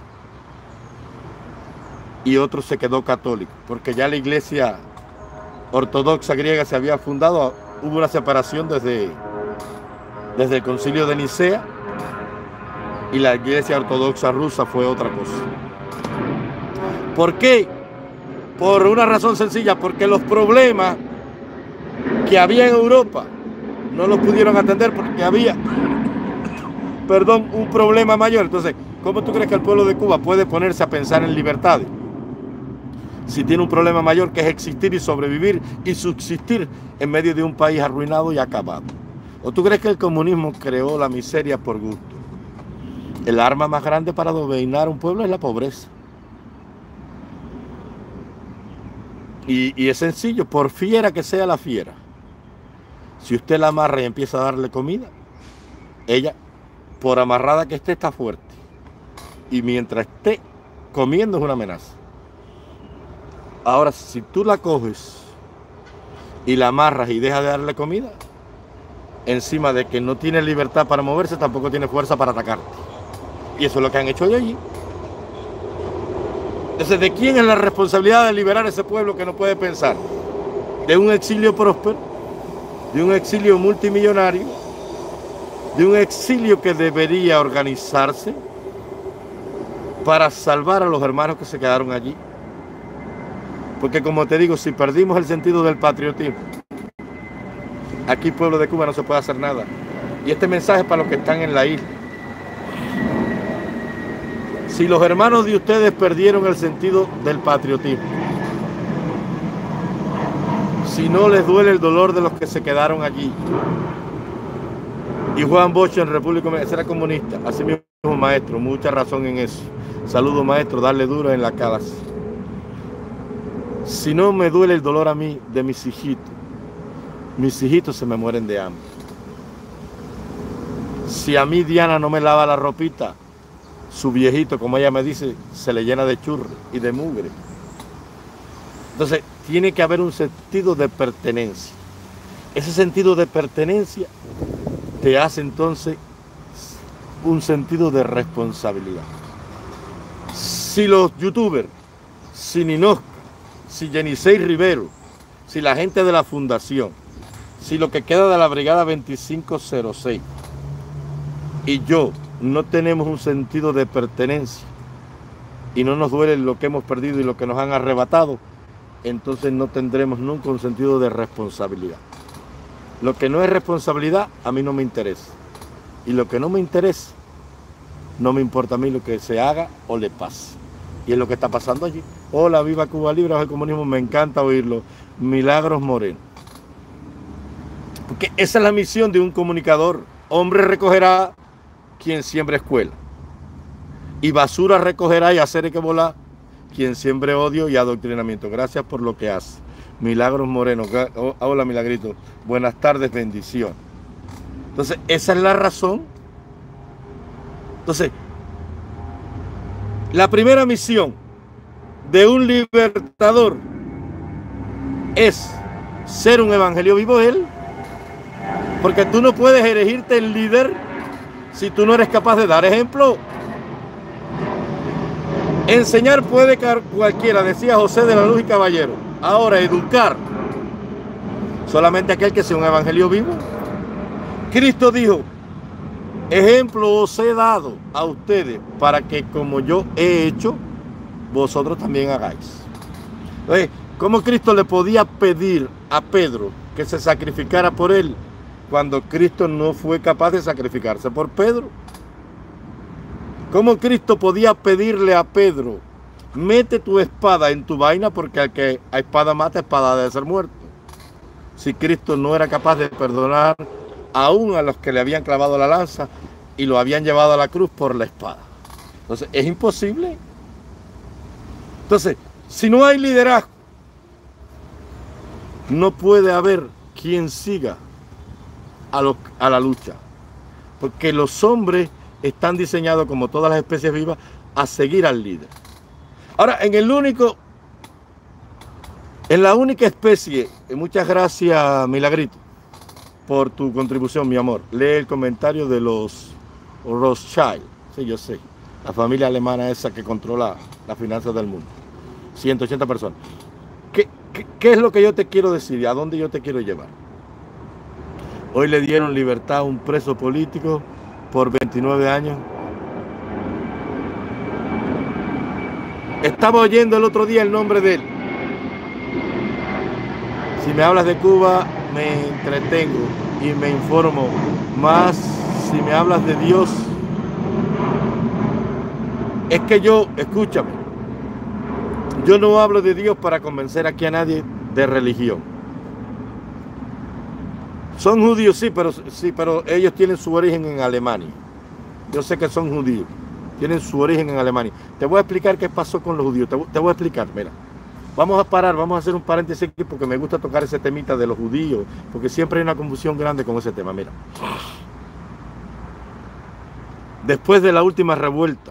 y otro se quedó católico, porque ya la iglesia ortodoxa griega se había fundado, hubo una separación desde, desde el concilio de Nicea, y la iglesia ortodoxa rusa fue otra cosa. ¿Por qué? Por una razón sencilla, porque los problemas que había en Europa no los pudieron atender porque había, perdón, un problema mayor. Entonces, ¿cómo tú crees que el pueblo de Cuba puede ponerse a pensar en libertades si tiene un problema mayor que es existir y sobrevivir y subsistir en medio de un país arruinado y acabado? ¿O tú crees que el comunismo creó la miseria por gusto? El arma más grande para dominar un pueblo es la pobreza. Y, y es sencillo, por fiera que sea la fiera, si usted la amarra y empieza a darle comida, ella, por amarrada que esté, está fuerte. Y mientras esté comiendo es una amenaza. Ahora, si tú la coges y la amarras y dejas de darle comida, encima de que no tiene libertad para moverse, tampoco tiene fuerza para atacarte. Y eso es lo que han hecho de allí. Entonces, ¿de quién es la responsabilidad de liberar a ese pueblo que no puede pensar? ¿De un exilio próspero? ¿De un exilio multimillonario? ¿De un exilio que debería organizarse para salvar a los hermanos que se quedaron allí? Porque, como te digo, si perdimos el sentido del patriotismo, aquí, pueblo de Cuba, no se puede hacer nada. Y este mensaje es para los que están en la isla. Si los hermanos de ustedes perdieron el sentido del patriotismo, si no les duele el dolor de los que se quedaron allí, y Juan Bosch en República Dominicana, ese era comunista, así mismo maestro, mucha razón en eso. Saludo maestro, darle duro en la clase. Si no me duele el dolor a mí de mis hijitos, mis hijitos se me mueren de hambre. Si a mí Diana no me lava la ropita, su viejito, como ella me dice, se le llena de churro y de mugre. Entonces, tiene que haber un sentido de pertenencia. Ese sentido de pertenencia te hace entonces un sentido de responsabilidad. Si los youtubers, si Ninosca, si Yenisei Rivero, si la gente de la fundación, si lo que queda de la brigada veinticinco cero seis y yo no tenemos un sentido de pertenencia y no nos duele lo que hemos perdido y lo que nos han arrebatado, entonces no tendremos nunca un sentido de responsabilidad. Lo que no es responsabilidad a mí no me interesa, y lo que no me interesa no me importa a mí lo que se haga o le pase. Y es lo que está pasando allí. Hola, viva Cuba Libre, bajo el comunismo, me encanta oírlo. Milagros Moreno. Porque esa es la misión de un comunicador. Hombre recogerá quien siembra escuela, y basura recogerá y hacer que volar quien siembre odio y adoctrinamiento. Gracias por lo que hace. Milagros Moreno. Hola, Milagrito. Buenas tardes, bendición. Entonces, esa es la razón. Entonces, la primera misión de un libertador es ser un evangelio vivo él, porque tú no puedes elegirte el líder si tú no eres capaz de dar ejemplo. Enseñar puede cualquiera, decía José de la Luz y Caballero. Ahora, educar, solamente aquel que sea un evangelio vivo. Cristo dijo: ejemplo os he dado a ustedes para que como yo he hecho, vosotros también hagáis. Entonces, ¿cómo Cristo le podía pedir a Pedro que se sacrificara por él cuando Cristo no fue capaz de sacrificarse por Pedro? ¿Cómo Cristo podía pedirle a Pedro: mete tu espada en tu vaina, porque al que a espada mata, espada debe ser muerto? Si Cristo no era capaz de perdonar aún a los que le habían clavado la lanza y lo habían llevado a la cruz por la espada. Entonces, es imposible. Entonces, si no hay liderazgo, no puede haber quien siga a, lo, a la lucha. Porque los hombres están diseñados, como todas las especies vivas, a seguir al líder. Ahora, en el único, en la única especie, muchas gracias, Milagrito, por tu contribución, mi amor. Lee el comentario de los Rothschild. Sí, yo sé. La familia alemana esa que controla las finanzas del mundo. ciento ochenta personas. ¿Qué, qué, qué es lo que yo te quiero decir y a dónde yo te quiero llevar? Hoy le dieron libertad a un preso político por veintinueve años. Estaba oyendo el otro día el nombre de él. Si me hablas de Cuba, me entretengo y me informo. Más si me hablas de Dios, es que yo, escúchame, yo no hablo de Dios para convencer aquí a nadie de religión. Son judíos, sí, pero, sí, pero ellos tienen su origen en Alemania. Yo sé que son judíos, tienen su origen en Alemania. Te voy a explicar qué pasó con los judíos, te, te voy a explicar, mira. Vamos a parar, vamos a hacer un paréntesis aquí porque me gusta tocar ese temita de los judíos, porque siempre hay una confusión grande con ese tema. Mira, después de la última revuelta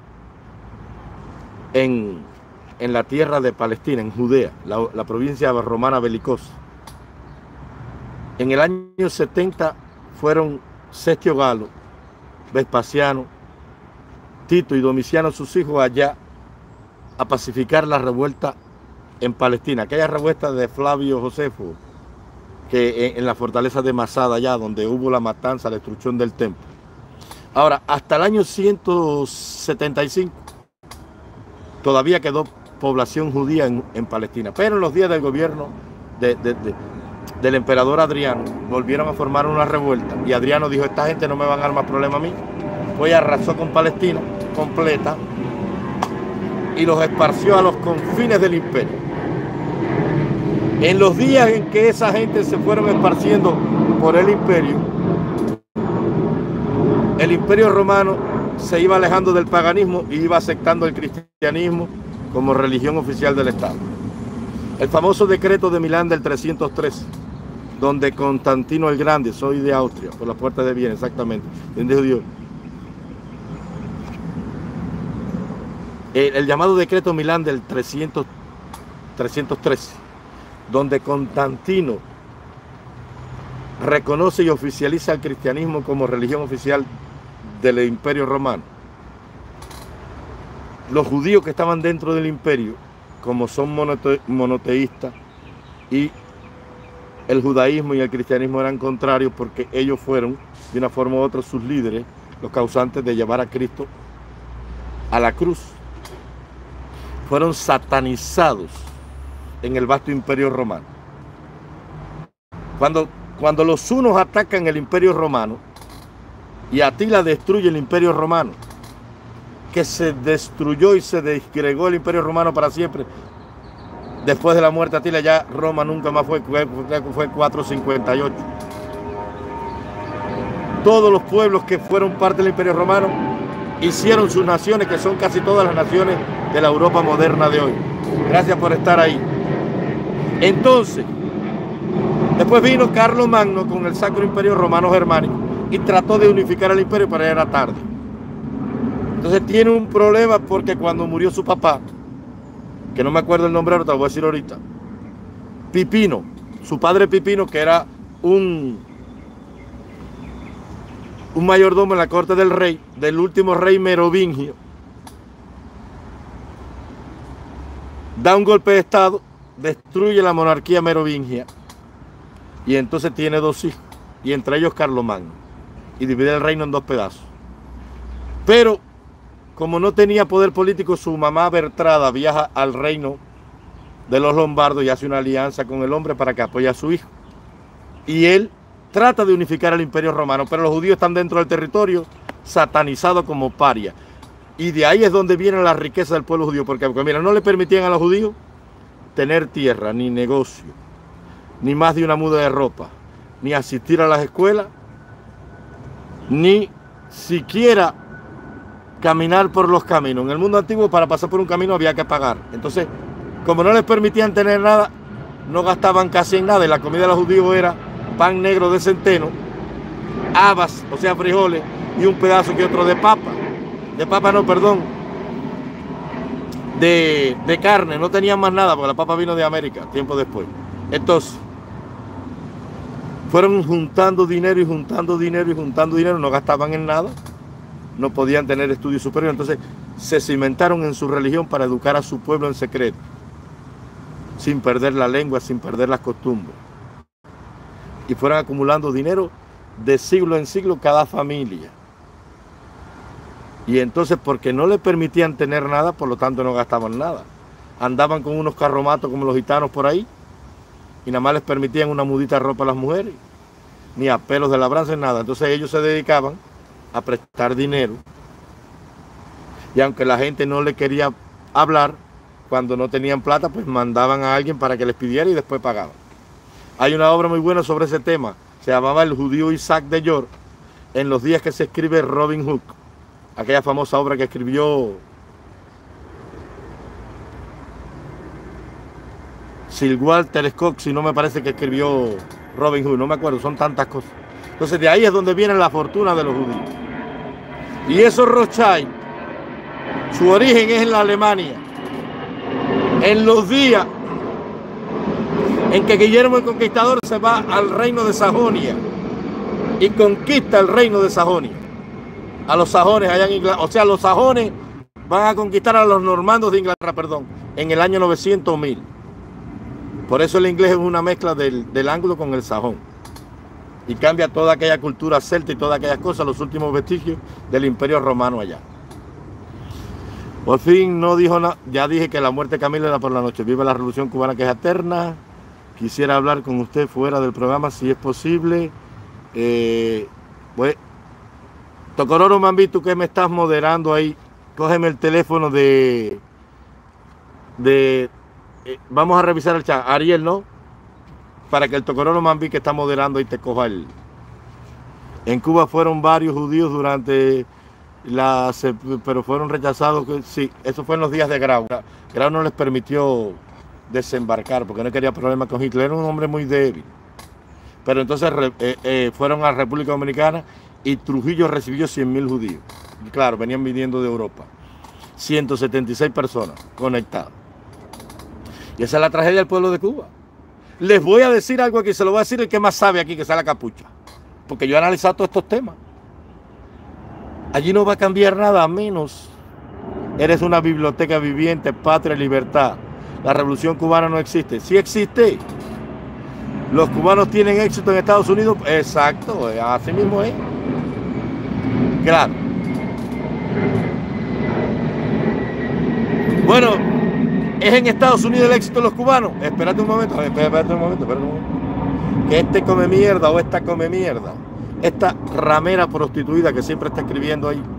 en, en la tierra de Palestina, en Judea, la, la provincia romana belicosa, en el año setenta fueron Sestio Galo, Vespasiano, Tito y Domiciano, sus hijos, allá a pacificar la revuelta en Palestina, aquella revuelta de Flavio Josefo, que en la fortaleza de Masada, allá donde hubo la matanza, la destrucción del templo. Ahora, hasta el año ciento setenta y cinco, todavía quedó población judía en, en Palestina, pero en los días del gobierno de, de, de, del emperador Adriano, volvieron a formar una revuelta, y Adriano dijo: esta gente no me van a dar más problema a mí. Pues arrasó con Palestina completa, y los esparció a los confines del imperio. En los días en que esa gente se fueron esparciendo por el imperio, el imperio romano se iba alejando del paganismo y iba aceptando el cristianismo como religión oficial del Estado. El famoso decreto de Milán del trescientos trece, donde Constantino el Grande, soy de Austria, por la puerta de Viena, exactamente, ¿entiendes, Dios? El, el llamado decreto Milán del trescientos trece, donde Constantino reconoce y oficializa el cristianismo como religión oficial del imperio romano. Los judíos que estaban dentro del imperio, como son monote monoteístas, y el judaísmo y el cristianismo eran contrarios porque ellos fueron, de una forma u otra, sus líderes, los causantes de llevar a Cristo a la cruz. Fueron satanizados en el vasto imperio romano. Cuando, cuando los hunos atacan el imperio romano y Atila destruye el imperio romano, que se destruyó y se desgregó el imperio romano para siempre, después de la muerte de Atila ya Roma nunca más fue, fue, fue cuatrocientos cincuenta y ocho. Todos los pueblos que fueron parte del imperio romano hicieron sus naciones, que son casi todas las naciones de la Europa moderna de hoy. Gracias por estar ahí. Entonces, después vino Carlomagno con el Sacro Imperio Romano Germánico y trató de unificar el imperio, pero ya era tarde. Entonces tiene un problema porque cuando murió su papá, que no me acuerdo el nombre, te lo voy a decir ahorita, Pipino, su padre Pipino, que era un, un mayordomo en la corte del rey, del último rey merovingio, da un golpe de estado, destruye la monarquía merovingia y entonces tiene dos hijos, y entre ellos Carlomagno, y divide el reino en dos pedazos. Pero como no tenía poder político, su mamá Bertrada viaja al reino de los lombardos y hace una alianza con el hombre para que apoye a su hijo. Y él trata de unificar el imperio romano, pero los judíos están dentro del territorio satanizados como paria. Y de ahí es donde viene la riqueza del pueblo judío, porque, porque mira, no le permitían a los judíos tener tierra, ni negocio, ni más de una muda de ropa, ni asistir a las escuelas, ni siquiera caminar por los caminos. En el mundo antiguo, para pasar por un camino había que pagar. Entonces, como no les permitían tener nada, no gastaban casi en nada, y la comida de los judíos era pan negro de centeno, habas, o sea, frijoles, y un pedazo que otro de papa. De papa no, perdón. De, de carne, no tenían más nada, porque la papa vino de América, tiempo después. Entonces, fueron juntando dinero y juntando dinero y juntando dinero, no gastaban en nada, no podían tener estudios superiores, entonces se cimentaron en su religión para educar a su pueblo en secreto, sin perder la lengua, sin perder las costumbres. Y fueron acumulando dinero de siglo en siglo cada familia. Y entonces, porque no le permitían tener nada, por lo tanto no gastaban nada. Andaban con unos carromatos como los gitanos por ahí, y nada más les permitían una mudita de ropa a las mujeres, ni a pelos de labranza, ni nada. Entonces ellos se dedicaban a prestar dinero, y aunque la gente no le quería hablar, cuando no tenían plata, pues mandaban a alguien para que les pidiera y después pagaban. Hay una obra muy buena sobre ese tema, se llamaba El judío Isaac de York, en los días que se escribe Robin Hood, aquella famosa obra que escribió Sir Walter Scott, si no me parece que escribió Robin Hood, no me acuerdo, son tantas cosas. Entonces de ahí es donde viene la fortuna de los judíos. Y esos Rothschild, su origen es en la Alemania. En los días en que Guillermo el Conquistador se va al reino de Sajonia y conquista el reino de Sajonia, a los sajones allá en Inglaterra, o sea, los sajones van a conquistar a los normandos de Inglaterra, perdón, en el año novecientos mil. Por eso el inglés es una mezcla del, del anglo con el sajón. Y cambia toda aquella cultura celta y todas aquellas cosas, los últimos vestigios del imperio romano allá. Por fin no dijo nada, ya dije que la muerte de Camilo era por la noche. Viva la revolución cubana que es eterna. Quisiera hablar con usted fuera del programa si es posible. Eh, pues, Tocororo Mambí, tú que me estás moderando ahí, cógeme el teléfono de, de eh, vamos a revisar el chat. Ariel, ¿no? Para que el Tocorolo Mambí que está moderando y te coja el... En Cuba fueron varios judíos durante la... pero fueron rechazados. Sí, eso fue en los días de Grau. Grau no les permitió desembarcar porque no quería problemas con Hitler. Era un hombre muy débil. Pero entonces eh, eh, fueron a la República Dominicana y Trujillo recibió cien mil judíos. Y claro, venían viniendo de Europa. ciento setenta y seis personas conectadas. Y esa es la tragedia del pueblo de Cuba. Les voy a decir algo aquí, se lo voy a decir el que más sabe aquí, que sea la capucha. Porque yo he analizado todos estos temas. Allí no va a cambiar nada, a menos eres una biblioteca viviente, patria y libertad. La revolución cubana no existe. Sí existe. Los cubanos tienen éxito en Estados Unidos. Exacto, así mismo es. Claro. Bueno, ¿es en Estados Unidos el éxito de los cubanos? Espérate un momento, espérate un momento, espérate un momento. Que este come mierda o esta come mierda. Esta ramera prostituida que siempre está escribiendo ahí.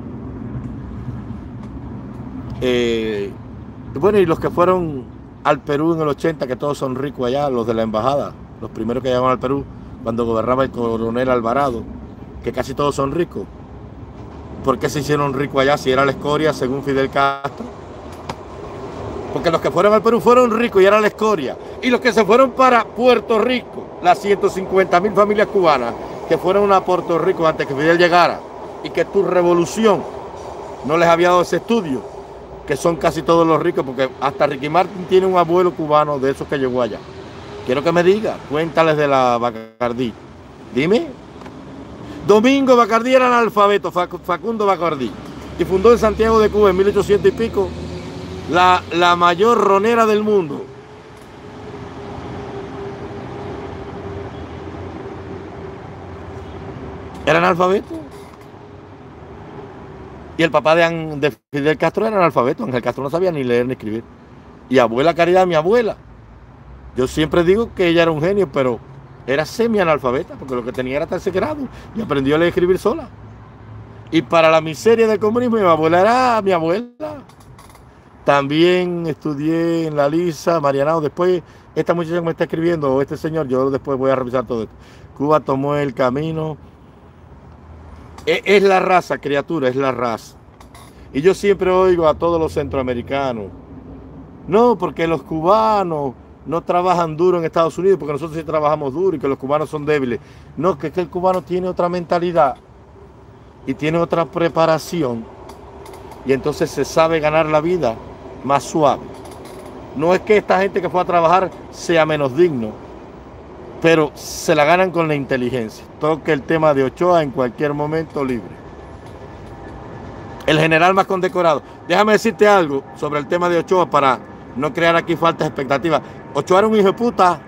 Eh, bueno, y los que fueron al Perú en el ochenta, que todos son ricos allá, los de la embajada, los primeros que llegaron al Perú, cuando gobernaba el coronel Alvarado, que casi todos son ricos. ¿Por qué se hicieron ricos allá si era la escoria según Fidel Castro? Porque los que fueron al Perú fueron ricos y era la escoria. Y los que se fueron para Puerto Rico, las ciento cincuenta mil familias cubanas que fueron a Puerto Rico antes que Fidel llegara y que tu revolución no les había dado ese estudio, que son casi todos los ricos, porque hasta Ricky Martin tiene un abuelo cubano de esos que llegó allá. Quiero que me diga, cuéntales de la Bacardí. Dime. Domingo Bacardí era analfabeto, Facundo Bacardí, y fundó en Santiago de Cuba en mil ochocientos y pico la, la mayor ronera del mundo. Era analfabeto. Y el papá de, de Fidel Castro era analfabeto. Ángel Castro no sabía ni leer ni escribir. Y abuela Caridad, mi abuela, yo siempre digo que ella era un genio, pero era semi-analfabeta, porque lo que tenía era tercer grado y aprendió a leer y escribir sola. Y para la miseria del comunismo, mi abuela era mi abuela. También estudié en la Lisa, Marianao. Después, esta muchacha que me está escribiendo, o este señor, yo después voy a revisar todo esto. Cuba tomó el camino. Es, es la raza, criatura, es la raza. Y yo siempre oigo a todos los centroamericanos, no, porque los cubanos no trabajan duro en Estados Unidos, porque nosotros sí trabajamos duro y que los cubanos son débiles. No, que es que el cubano tiene otra mentalidad y tiene otra preparación y entonces se sabe ganar la vida más suave. No es que esta gente que fue a trabajar sea menos digno, pero se la ganan con la inteligencia. Toque el tema de Ochoa en cualquier momento libre. El general más condecorado. Déjame decirte algo sobre el tema de Ochoa para no crear aquí faltas expectativas. Ochoa era un hijo de puta.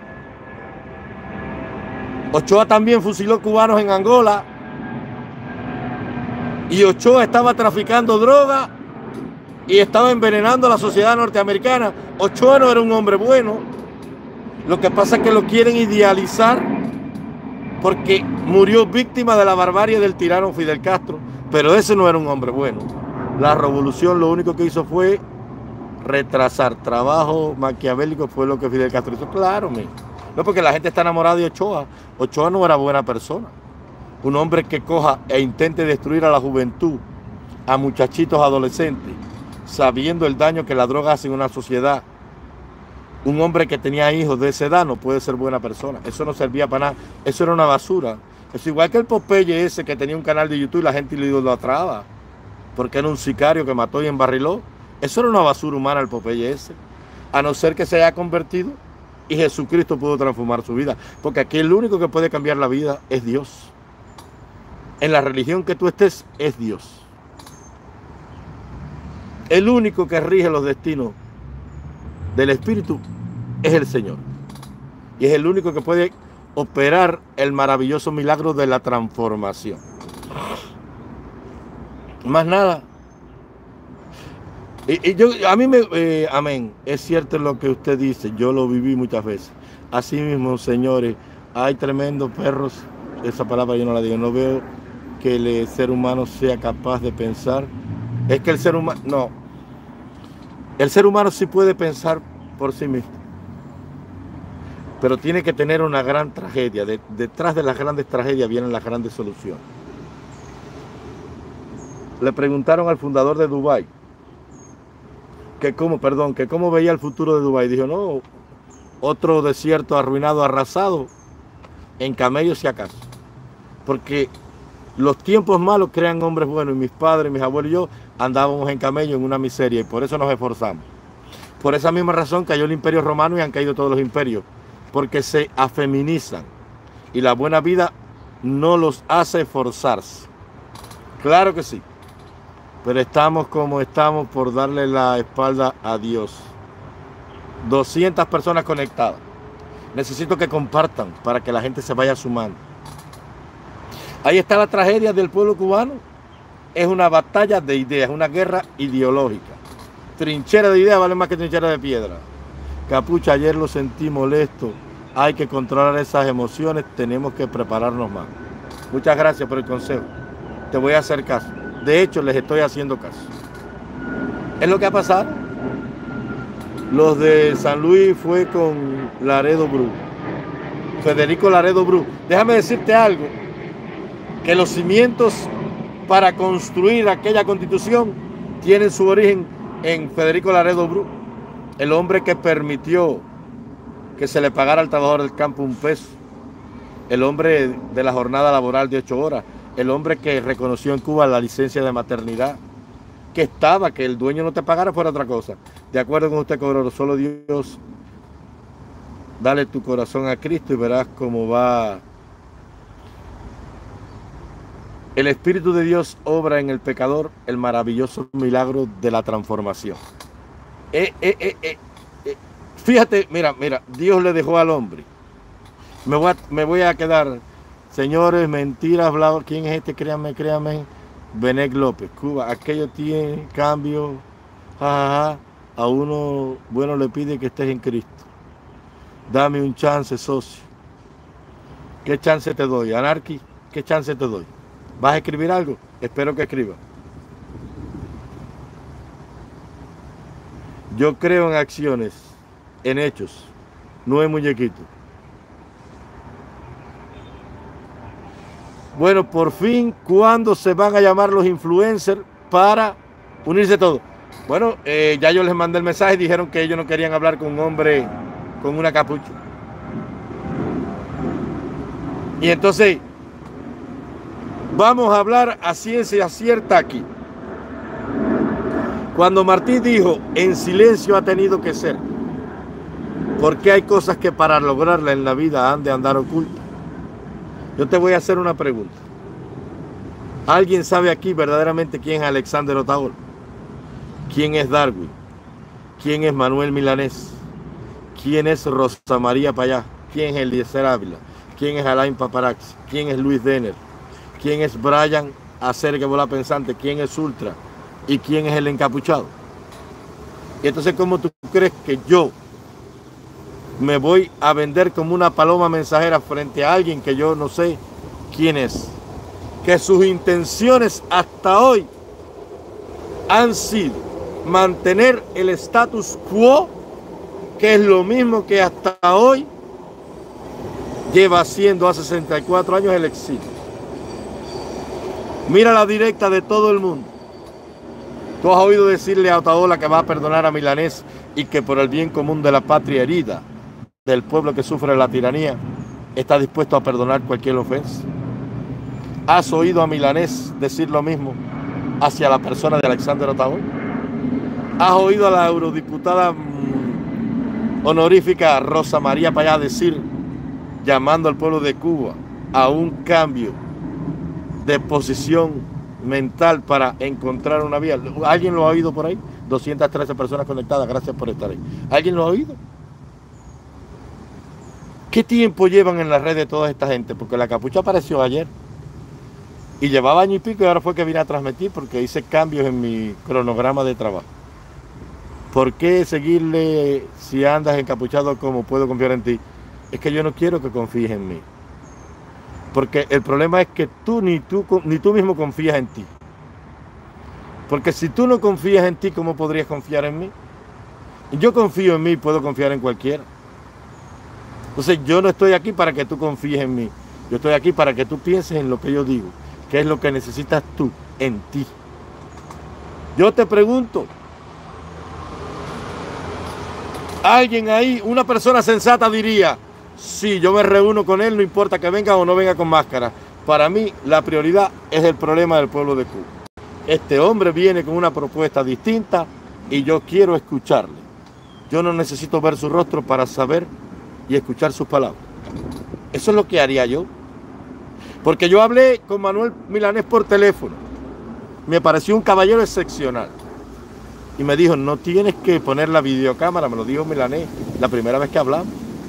Ochoa también fusiló cubanos en Angola. Y Ochoa estaba traficando droga y estaba envenenando a la sociedad norteamericana. Ochoa no era un hombre bueno. Lo que pasa es que lo quieren idealizar porque murió víctima de la barbarie del tirano Fidel Castro. Pero ese no era un hombre bueno. La revolución lo único que hizo fue retrasar. Trabajo maquiavélico fue lo que Fidel Castro hizo. Claro, me. No, porque la gente está enamorada de Ochoa. Ochoa no era buena persona. Un hombre que coja e intente destruir a la juventud, a muchachitos adolescentes, sabiendo el daño que la droga hace en una sociedad. Un hombre que tenía hijos de esa edad no puede ser buena persona. Eso no servía para nada. Eso era una basura. Es igual que el Popeye ese que tenía un canal de YouTube y la gente lo idolatraba porque era un sicario que mató y embarriló. Eso era una basura humana el Popeye ese. A no ser que se haya convertido y Jesucristo pudo transformar su vida. Porque aquí el único que puede cambiar la vida es Dios. En la religión que tú estés es Dios. El único que rige los destinos del Espíritu es el Señor. Y es el único que puede operar el maravilloso milagro de la transformación. Más nada. Y, y yo, a mí me, eh, amén, es cierto lo que usted dice, yo lo viví muchas veces. Así mismo, señores, hay tremendos perros, esa palabra yo no la digo, no veo que el ser humano sea capaz de pensar. Es que el ser humano, no, El ser humano sí puede pensar por sí mismo, pero tiene que tener una gran tragedia. De, detrás de las grandes tragedias vienen las grandes soluciones. Le preguntaron al fundador de Dubái que cómo, perdón, que cómo veía el futuro de Dubái. Dijo, no, otro desierto arruinado, arrasado, en camellos si acaso. Porque los tiempos malos crean hombres buenos, y mis padres, mis abuelos y yo andábamos en camello en una miseria, y por eso nos esforzamos. Por esa misma razón cayó el Imperio Romano y han caído todos los imperios, porque se afeminizan, y la buena vida no los hace esforzarse. Claro que sí, pero estamos como estamos por darle la espalda a Dios. doscientas personas conectadas. Necesito que compartan para que la gente se vaya sumando. Ahí está la tragedia del pueblo cubano. Es una batalla de ideas, una guerra ideológica. Trinchera de ideas vale más que trinchera de piedra. Capucha, ayer lo sentí molesto. Hay que controlar esas emociones, tenemos que prepararnos más. Muchas gracias por el consejo. Te voy a hacer caso. De hecho, les estoy haciendo caso. Es lo que ha pasado. Los de San Luis fue con Laredo Bru. Federico Laredo Bru. Déjame decirte algo. Que los cimientos para construir aquella constitución tienen su origen en Federico Laredo Bru. El hombre que permitió que se le pagara al trabajador del campo un peso. El hombre de la jornada laboral de ocho horas. El hombre que reconoció en Cuba la licencia de maternidad. Que estaba, que el dueño no te pagara fuera otra cosa. De acuerdo con usted, cobró solo Dios. Dale tu corazón a Cristo y verás cómo va. El Espíritu de Dios obra en el pecador el maravilloso milagro de la transformación. Eh, eh, eh, eh, eh. Fíjate, mira, mira, Dios le dejó al hombre. Me voy a, me voy a quedar, señores, mentiras, bla, ¿quién es este? Créanme, créanme. Benet López, Cuba. Aquello tiene cambio. Jajaja. A uno, bueno, le pide que estés en Cristo. Dame un chance, socio. ¿Qué chance te doy? Anarqui, ¿qué chance te doy? ¿Vas a escribir algo? Espero que escriba. Yo creo en acciones, en hechos, no en muñequitos. Bueno, por fin, ¿cuándo se van a llamar los influencers para unirse todos? Bueno, eh, ya yo les mandé el mensaje y dijeron que ellos no querían hablar con un hombre con una capucha. Y entonces, vamos a hablar a ciencia cierta aquí. Cuando Martí dijo, en silencio ha tenido que ser, porque hay cosas que para lograrla en la vida han de andar ocultas. Yo te voy a hacer una pregunta. ¿Alguien sabe aquí verdaderamente quién es Alexander Otaola? ¿Quién es Darwin? ¿Quién es Manuel Milanés? ¿Quién es Rosa María Payá? ¿Quién es Eliezer Ávila? ¿Quién es Alain Paparaxi? ¿Quién es Luis Denner? ¿Quién es Brian Acerque Bola Pensante? ¿Quién es Ultra? ¿Y quién es el encapuchado? Y entonces, ¿cómo tú crees que yo me voy a vender como una paloma mensajera frente a alguien que yo no sé quién es? Que sus intenciones hasta hoy han sido mantener el status quo, que es lo mismo que hasta hoy lleva haciendo a sesenta y cuatro años el exilio. Mira la directa de todo el mundo. Tú has oído decirle a Otaola que va a perdonar a Milanés y que por el bien común de la patria herida, del pueblo que sufre la tiranía, está dispuesto a perdonar cualquier ofensa. ¿Has oído a Milanés decir lo mismo hacia la persona de Alexander Otaola? ¿Has oído a la eurodiputada mmm, honorífica Rosa María Payá decir, llamando al pueblo de Cuba a un cambio de posición mental para encontrar una vía? ¿Alguien lo ha oído por ahí? doscientas trece personas conectadas, gracias por estar ahí. ¿Alguien lo ha oído? ¿Qué tiempo llevan en la red de toda esta gente? Porque la capucha apareció ayer y llevaba año y pico y ahora fue que vine a transmitir porque hice cambios en mi cronograma de trabajo. ¿Por qué seguirle si andas encapuchado como puedo confiar en ti? Es que yo no quiero que confíes en mí. Porque el problema es que tú ni tú, ni tú mismo confías en ti. Porque si tú no confías en ti, ¿cómo podrías confiar en mí? Yo confío en mí, puedo confiar en cualquiera. Entonces yo no estoy aquí para que tú confíes en mí. Yo estoy aquí para que tú pienses en lo que yo digo. ¿Qué es lo que necesitas tú en ti? Yo te pregunto, alguien ahí, una persona sensata diría, sí, yo me reúno con él, no importa que venga o no venga con máscara. Para mí, la prioridad es el problema del pueblo de Cuba. Este hombre viene con una propuesta distinta y yo quiero escucharle. Yo no necesito ver su rostro para saber y escuchar sus palabras. Eso es lo que haría yo. Porque yo hablé con Manuel Milanés por teléfono. Me pareció un caballero excepcional. Y me dijo, no tienes que poner la videocámara, me lo dijo Milanés la primera vez que hablamos.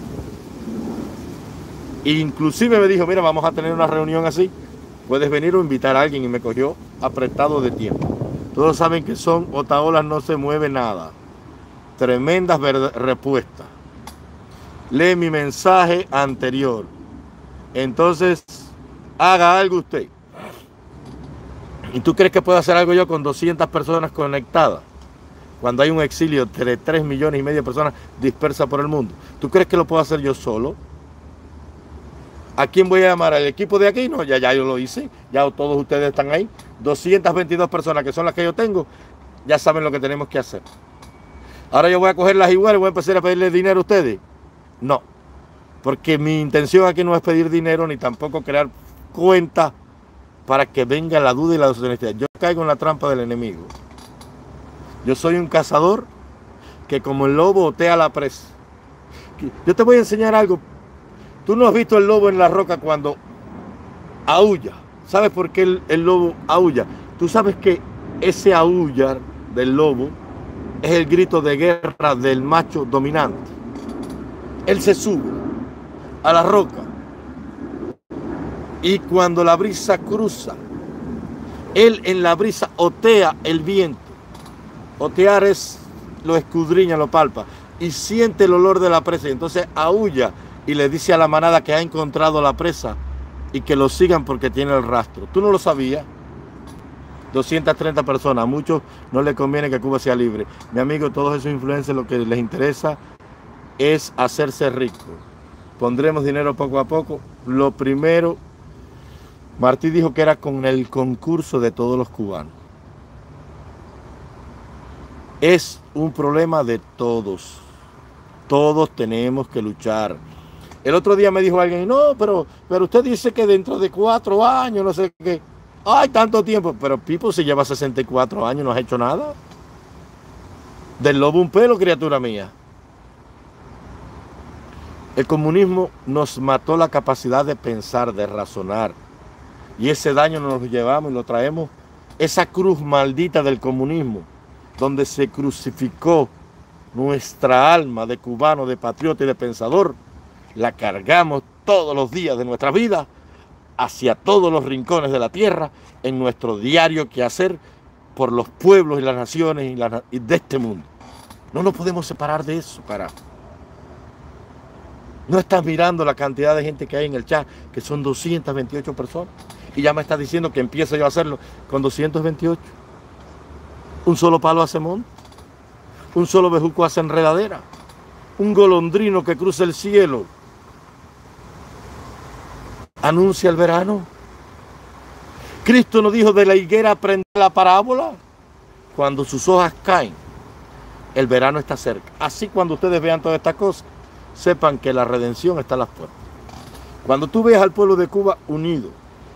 E inclusive me dijo, mira, vamos a tener una reunión así. Puedes venir o invitar a alguien. Y me cogió apretado de tiempo. Todos saben que son Otaolas, no se mueve nada. Tremendas respuestas. Lee mi mensaje anterior. Entonces, haga algo usted. ¿Y tú crees que puedo hacer algo yo con doscientas personas conectadas? Cuando hay un exilio de tres millones y medio de personas dispersas por el mundo. ¿Tú crees que lo puedo hacer yo solo? ¿A quién voy a llamar? ¿Al equipo de aquí? No, ya, ya yo lo hice. Ya todos ustedes están ahí. doscientas veintidós personas que son las que yo tengo, ya saben lo que tenemos que hacer. Ahora yo voy a coger las iguales y voy a empezar a pedirle dinero a ustedes. No, porque mi intención aquí no es pedir dinero ni tampoco crear cuentas para que venga la duda y la deshonestidad. Yo caigo en la trampa del enemigo. Yo soy un cazador que como el lobo otea la presa. Yo te voy a enseñar algo. Tú no has visto el lobo en la roca cuando aúlla. ¿Sabes por qué el, el lobo aúlla? Tú sabes que ese aullar del lobo es el grito de guerra del macho dominante. Él se sube a la roca y cuando la brisa cruza, él en la brisa otea el viento. Otear es, lo escudriña, lo palpa y siente el olor de la presa. Y entonces aúlla y le dice a la manada que ha encontrado la presa y que lo sigan porque tiene el rastro. ¿Tú no lo sabías? doscientas treinta personas, a muchos no les conviene que Cuba sea libre. Mi amigo, todos esos influencers lo que les interesa es hacerse rico. Pondremos dinero poco a poco. Lo primero, Martí dijo que era con el concurso de todos los cubanos. Es un problema de todos. Todos tenemos que luchar. El otro día me dijo alguien, no, pero, pero usted dice que dentro de cuatro años, no sé qué. Ay, tanto tiempo. Pero Pipo se lleva sesenta y cuatro años, no has hecho nada. Del lobo un pelo, criatura mía. El comunismo nos mató la capacidad de pensar, de razonar. Y ese daño nos lo llevamos y lo traemos. Esa cruz maldita del comunismo, donde se crucificó nuestra alma de cubano, de patriota y de pensador, la cargamos todos los días de nuestra vida hacia todos los rincones de la tierra, en nuestro diario quehacer por los pueblos y las naciones y, la, y de este mundo. No nos podemos separar de eso, carajo. No estás mirando la cantidad de gente que hay en el chat, que son doscientas veintiocho personas, y ya me estás diciendo que empiezo yo a hacerlo con doscientos veintiocho. Un solo palo hace monte, un solo bejuco hace enredadera, un golondrino que cruza el cielo anuncia el verano. Cristo nos dijo de la higuera aprende la parábola. Cuando sus hojas caen, el verano está cerca. Así cuando ustedes vean todas estas cosas, sepan que la redención está a las puertas. Cuando tú veas al pueblo de Cuba unido,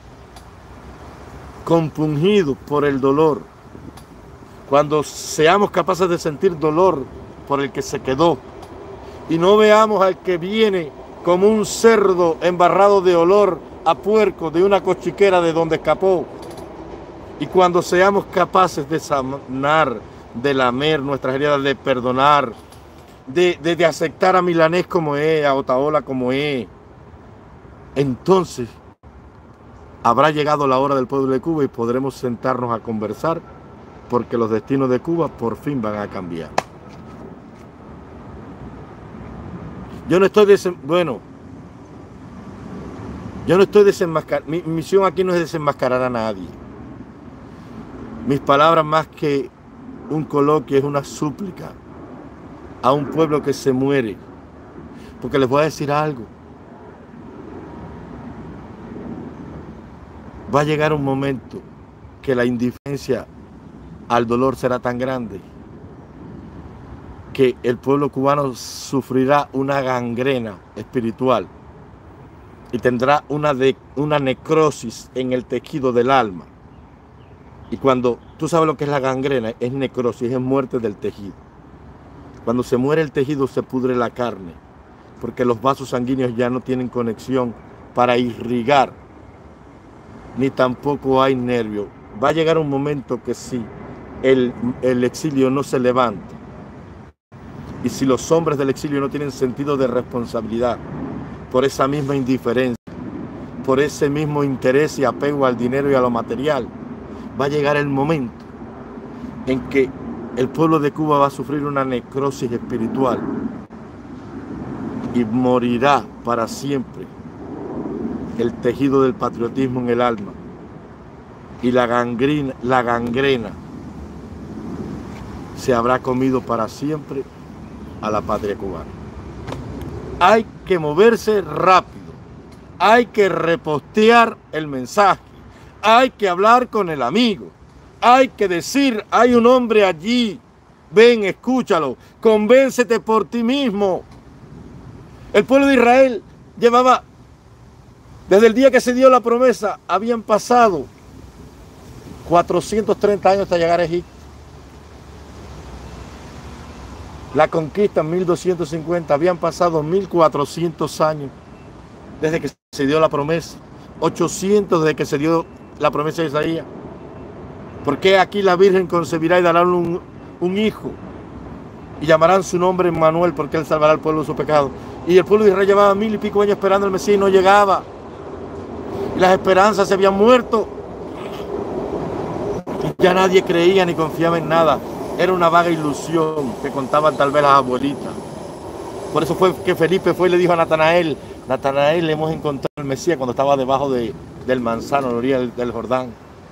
compungido por el dolor, cuando seamos capaces de sentir dolor por el que se quedó y no veamos al que viene como un cerdo embarrado de olor a puerco de una cochiquera de donde escapó, y cuando seamos capaces de sanar, de lamer nuestras heridas, de perdonar, de, de, de aceptar a Milanés como es, a Otaola como es, entonces habrá llegado la hora del pueblo de Cuba y podremos sentarnos a conversar, porque los destinos de Cuba por fin van a cambiar. Yo no estoy desen... bueno, yo no estoy desenmascarando. Mi misión aquí no es desenmascarar a nadie. Mis palabras más que un coloquio es una súplica a un pueblo que se muere. Porque les voy a decir algo. Va a llegar un momento que la indiferencia al dolor será tan grande que el pueblo cubano sufrirá una gangrena espiritual y tendrá una, de, una necrosis en el tejido del alma. Y cuando tú sabes lo que es la gangrena, es necrosis, es muerte del tejido. Cuando se muere el tejido se pudre la carne, porque los vasos sanguíneos ya no tienen conexión para irrigar, ni tampoco hay nervio. Va a llegar un momento que si el, el exilio no se levanta, y si los hombres del exilio no tienen sentido de responsabilidad, por esa misma indiferencia, por ese mismo interés y apego al dinero y a lo material, va a llegar el momento en que el pueblo de Cuba va a sufrir una necrosis espiritual y morirá para siempre el tejido del patriotismo en el alma, y la gangrena, la gangrena se habrá comido para siempre a la patria cubana. Hay que moverse rápido, hay que repostear el mensaje, hay que hablar con el amigo, hay que decir, hay un hombre allí, ven, escúchalo, convéncete por ti mismo. El pueblo de Israel llevaba, desde el día que se dio la promesa, habían pasado cuatrocientos treinta años hasta llegar a Egipto. La conquista en mil doscientos cincuenta, habían pasado mil cuatrocientos años desde que se dio la promesa, ochocientos desde que se dio la promesa de Isaías. ¿Por qué aquí la Virgen concebirá y dará un, un hijo? Y llamarán su nombre Emmanuel, porque él salvará al pueblo de su pecado. Y el pueblo de Israel llevaba mil y pico años esperando al Mesías y no llegaba. Y las esperanzas se habían muerto. Y ya nadie creía ni confiaba en nada. Era una vaga ilusión que contaban tal vez las abuelitas. Por eso fue que Felipe fue y le dijo a Natanael, Natanael, le hemos encontrado al Mesías cuando estaba debajo de, del manzano, a la orilla del, del Jordán.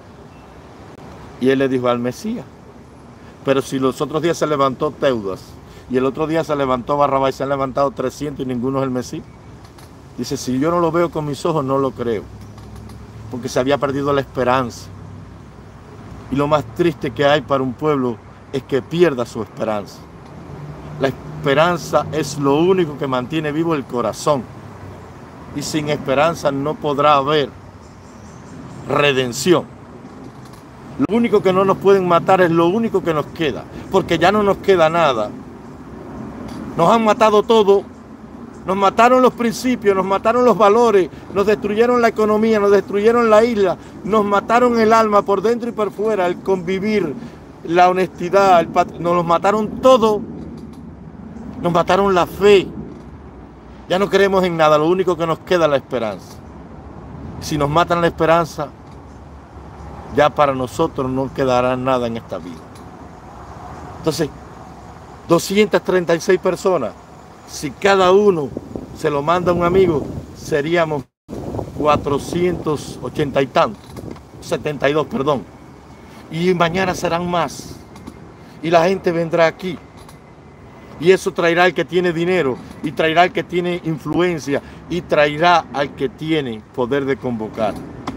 Y él le dijo al Mesías. Pero si los otros días se levantó Teudas y el otro día se levantó Barrabás y se han levantado trescientos y ninguno es el Mesías. Dice, si yo no lo veo con mis ojos, no lo creo. Porque se había perdido la esperanza. Y lo más triste que hay para un pueblo es que pierda su esperanza. La esperanza es lo único que mantiene vivo el corazón. Y sin esperanza no podrá haber redención. Lo único que no nos pueden matar es lo único que nos queda, porque ya no nos queda nada. Nos han matado todo, nos mataron los principios, nos mataron los valores, nos destruyeron la economía, nos destruyeron la isla, nos mataron el alma por dentro y por fuera, el convivir, la honestidad, el pat... nos mataron todo, nos mataron la fe. Ya no creemos en nada, lo único que nos queda es la esperanza. Si nos matan la esperanza, ya para nosotros no quedará nada en esta vida. Entonces, doscientas treinta y seis personas, si cada uno se lo manda a un amigo, seríamos cuatrocientos ochenta y tantos, setenta y dos, perdón. Y mañana serán más. Y la gente vendrá aquí. Y eso traerá al que tiene dinero, y traerá al que tiene influencia, y traerá al que tiene poder de convocar.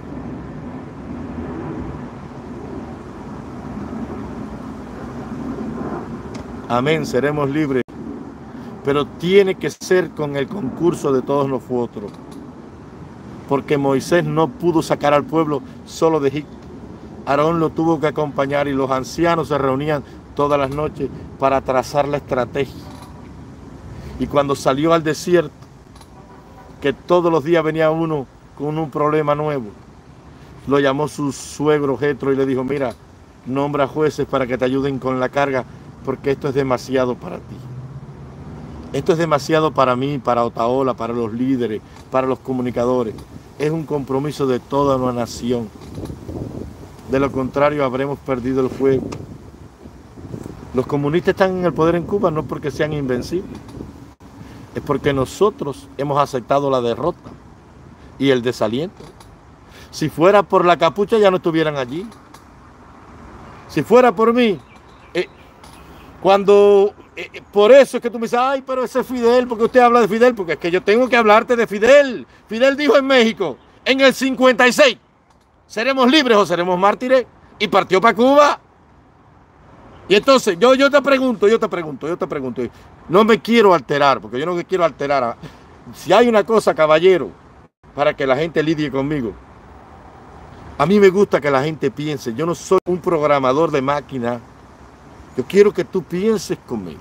Amén, seremos libres, pero tiene que ser con el concurso de todos nosotros, porque Moisés no pudo sacar al pueblo solo de Egipto. Aarón lo tuvo que acompañar y los ancianos se reunían todas las noches para trazar la estrategia. Y cuando salió al desierto, que todos los días venía uno con un problema nuevo, lo llamó su suegro Jetro y le dijo, mira, nombra jueces para que te ayuden con la carga, porque esto es demasiado para ti. Esto es demasiado para mí, para Otaola, para los líderes, para los comunicadores. Es un compromiso de toda una nación. De lo contrario, habremos perdido el juego. Los comunistas están en el poder en Cuba no porque sean invencibles. Es porque nosotros hemos aceptado la derrota y el desaliento. Si fuera por la capucha ya no estuvieran allí. Si fuera por mí, eh, cuando eh, por eso es que tú me dices, ay, pero ese es Fidel, porque usted habla de Fidel, porque es que yo tengo que hablarte de Fidel. Fidel dijo en México, en el cincuenta y seis, ¿seremos libres o seremos mártires? Y partió para Cuba. Y entonces, yo, yo te pregunto, yo te pregunto, yo te pregunto, no me quiero alterar, porque yo no me quiero alterar. A, si hay una cosa, caballero, para que la gente lidie conmigo, a mí me gusta que la gente piense. Yo no soy un programador de máquina. Yo quiero que tú pienses conmigo.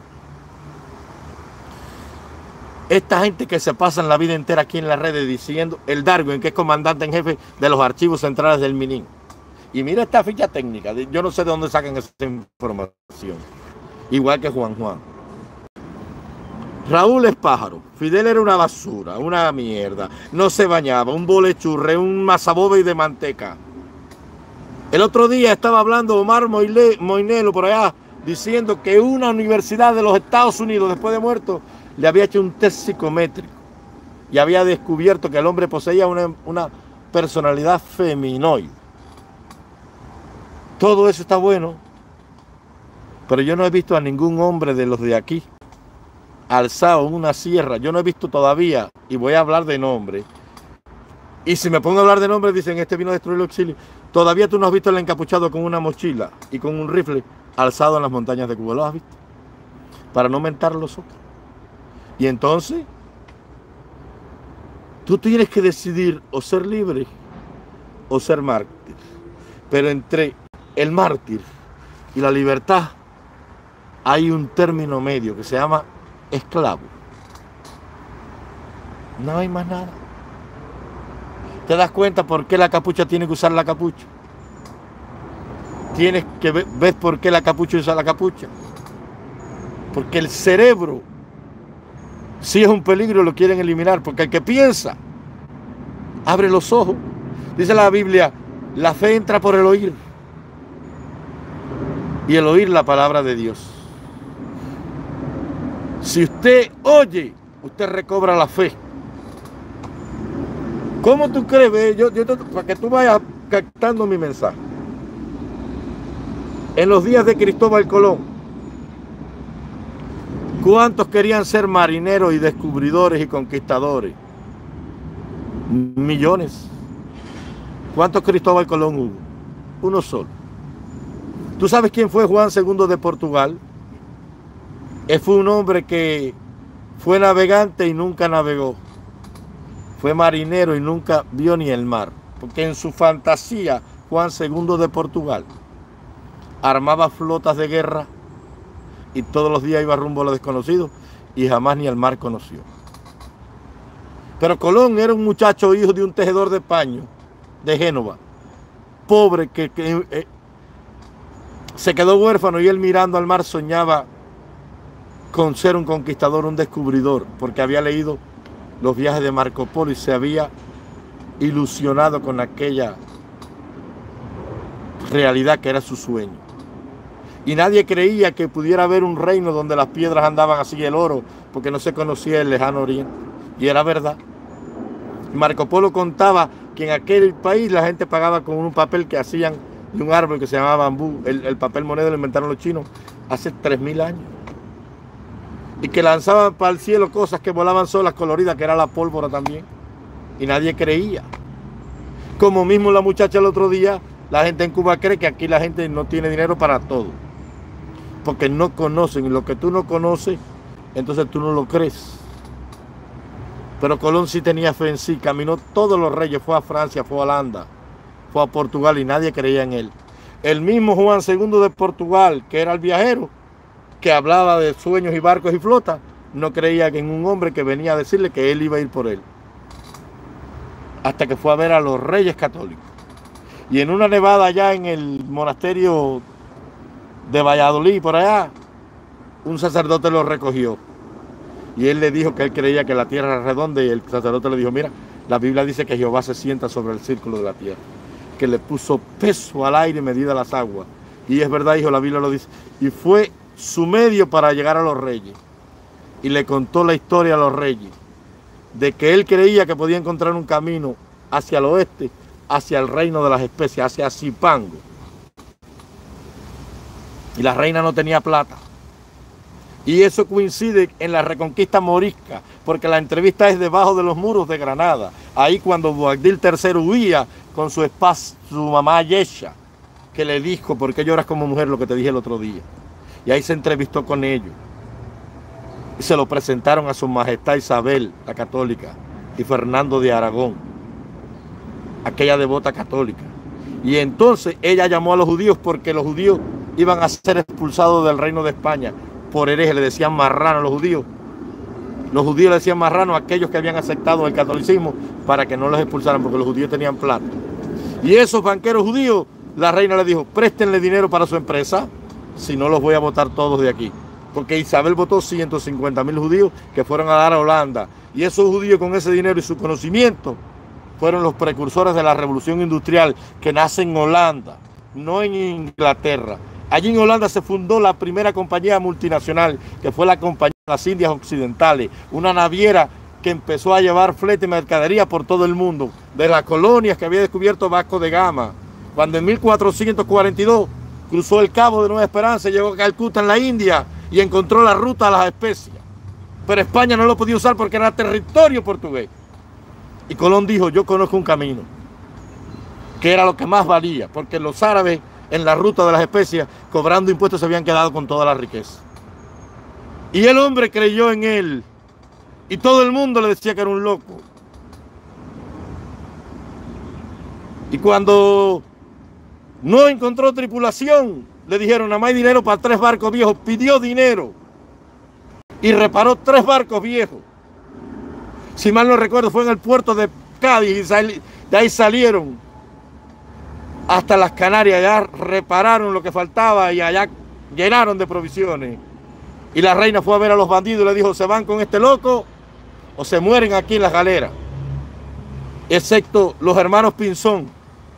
Esta gente que se pasa la vida entera aquí en las redes diciendo, el Darwin, que es comandante en jefe de los archivos centrales del MININ. Y mira esta ficha técnica. Yo no sé de dónde sacan esa información. Igual que Juan Juan. Raúl es pájaro. Fidel era una basura, una mierda. No se bañaba, un bolechurre, un masabobe de manteca. El otro día estaba hablando Omar Moinelo por allá, diciendo que una universidad de los Estados Unidos, después de muerto, le había hecho un test psicométrico y había descubierto que el hombre poseía una, una personalidad feminoide. Todo eso está bueno, pero yo no he visto a ningún hombre de los de aquí alzado en una sierra. Yo no he visto todavía, y voy a hablar de nombre, y si me pongo a hablar de nombre dicen, este vino a destruir los exilios. Todavía tú no has visto el encapuchado con una mochila y con un rifle alzado en las montañas de Cuba. ¿Lo has visto? Para no mentar los otros. Y entonces, tú tienes que decidir o ser libre o ser mártir. Pero entre el mártir y la libertad hay un término medio que se llama esclavo. No hay más nada. ¿Te das cuenta por qué la capucha tiene que usar la capucha? Tienes que ver, ¿ves por qué la capucha usa la capucha? Porque el cerebro, si es un peligro, lo quieren eliminar. Porque el que piensa, abre los ojos. Dice la Biblia, la fe entra por el oír. Y el oír la palabra de Dios. Si usted oye, usted recobra la fe. ¿Cómo tú crees? Yo, yo, para que tú vayas captando mi mensaje. En los días de Cristóbal Colón, ¿cuántos querían ser marineros y descubridores y conquistadores? Millones. ¿Cuántos Cristóbal Colón hubo? Uno solo. ¿Tú sabes quién fue Juan segundo de Portugal? Él fue un hombre que fue navegante y nunca navegó. Fue marinero y nunca vio ni el mar. Porque en su fantasía, Juan segundo de Portugal armaba flotas de guerra y todos los días iba rumbo a lo desconocido y jamás ni el mar conoció. Pero Colón era un muchacho hijo de un tejedor de paño de Génova, pobre, que, que eh, se quedó huérfano, y él mirando al mar soñaba con ser un conquistador, un descubridor, porque había leído los viajes de Marco Polo y se había ilusionado con aquella realidad que era su sueño. Y nadie creía que pudiera haber un reino donde las piedras andaban así, el oro, porque no se conocía el lejano oriente. Y era verdad. Marco Polo contaba que en aquel país la gente pagaba con un papel que hacían de un árbol que se llamaba bambú. El, el papel moneda lo inventaron los chinos hace tres mil años. Y que lanzaban para el cielo cosas que volaban solas, coloridas, que era la pólvora también. Y nadie creía. Como mismo la muchacha el otro día, la gente en Cuba cree que aquí la gente no tiene dinero para todo. Porque no conocen, y lo que tú no conoces, entonces tú no lo crees. Pero Colón sí tenía fe en sí, caminó todos los reyes, fue a Francia, fue a Holanda, fue a Portugal y nadie creía en él. El mismo Juan segundo de Portugal, que era el viajero, que hablaba de sueños y barcos y flotas, no creía en un hombre que venía a decirle que él iba a ir por él. Hasta que fue a ver a los reyes católicos. Y en una nevada allá en el monasterio de Valladolid, por allá, un sacerdote lo recogió. Y él le dijo que él creía que la tierra era redonda, y el sacerdote le dijo, mira, la Biblia dice que Jehová se sienta sobre el círculo de la tierra, que le puso peso al aire y medida las aguas. Y es verdad, hijo, la Biblia lo dice. Y fue su medio para llegar a los reyes. Y le contó la historia a los reyes, de que él creía que podía encontrar un camino hacia el oeste, hacia el reino de las especies, hacia Zipango. Y la reina no tenía plata. Y eso coincide en la reconquista morisca, porque la entrevista es debajo de los muros de Granada. Ahí cuando Boabdil tercero huía con su esposa, su mamá Yesha, que le dijo, ¿por qué lloras como mujer? Lo que te dije el otro día. Y ahí se entrevistó con ellos. Y se lo presentaron a su majestad Isabel, la católica, y Fernando de Aragón, aquella devota católica. Y entonces ella llamó a los judíos porque los judíos iban a ser expulsados del reino de España por herejes, le decían marrano a los judíos. Los judíos le decían marrano a aquellos que habían aceptado el catolicismo para que no los expulsaran porque los judíos tenían plata. Y esos banqueros judíos, la reina le dijo, préstenle dinero para su empresa, si no los voy a votar todos de aquí. Porque Isabel votó ciento cincuenta mil judíos que fueron a dar a Holanda. Y esos judíos con ese dinero y su conocimiento fueron los precursores de la revolución industrial que nace en Holanda, no en Inglaterra. Allí en Holanda se fundó la primera compañía multinacional, que fue la Compañía de las Indias Occidentales, una naviera que empezó a llevar flete y mercadería por todo el mundo, de las colonias que había descubierto Vasco de Gama. Cuando en mil cuatrocientos cuarenta y dos cruzó el Cabo de Nueva Esperanza, llegó a Calcuta en la India y encontró la ruta a las especias. Pero España no lo podía usar porque era territorio portugués. Y Colón dijo, yo conozco un camino, que era lo que más valía, porque los árabes en la ruta de las especias, cobrando impuestos, se habían quedado con toda la riqueza. Y el hombre creyó en él, y todo el mundo le decía que era un loco. Y cuando no encontró tripulación, le dijeron, nada más hay dinero para tres barcos viejos. Pidió dinero y reparó tres barcos viejos. Si mal no recuerdo, fue en el puerto de Cádiz, y sal, de ahí salieron hasta las Canarias, allá repararon lo que faltaba y allá llenaron de provisiones. Y la reina fue a ver a los bandidos y le dijo, ¿se van con este loco o se mueren aquí en las galeras? Excepto los hermanos Pinzón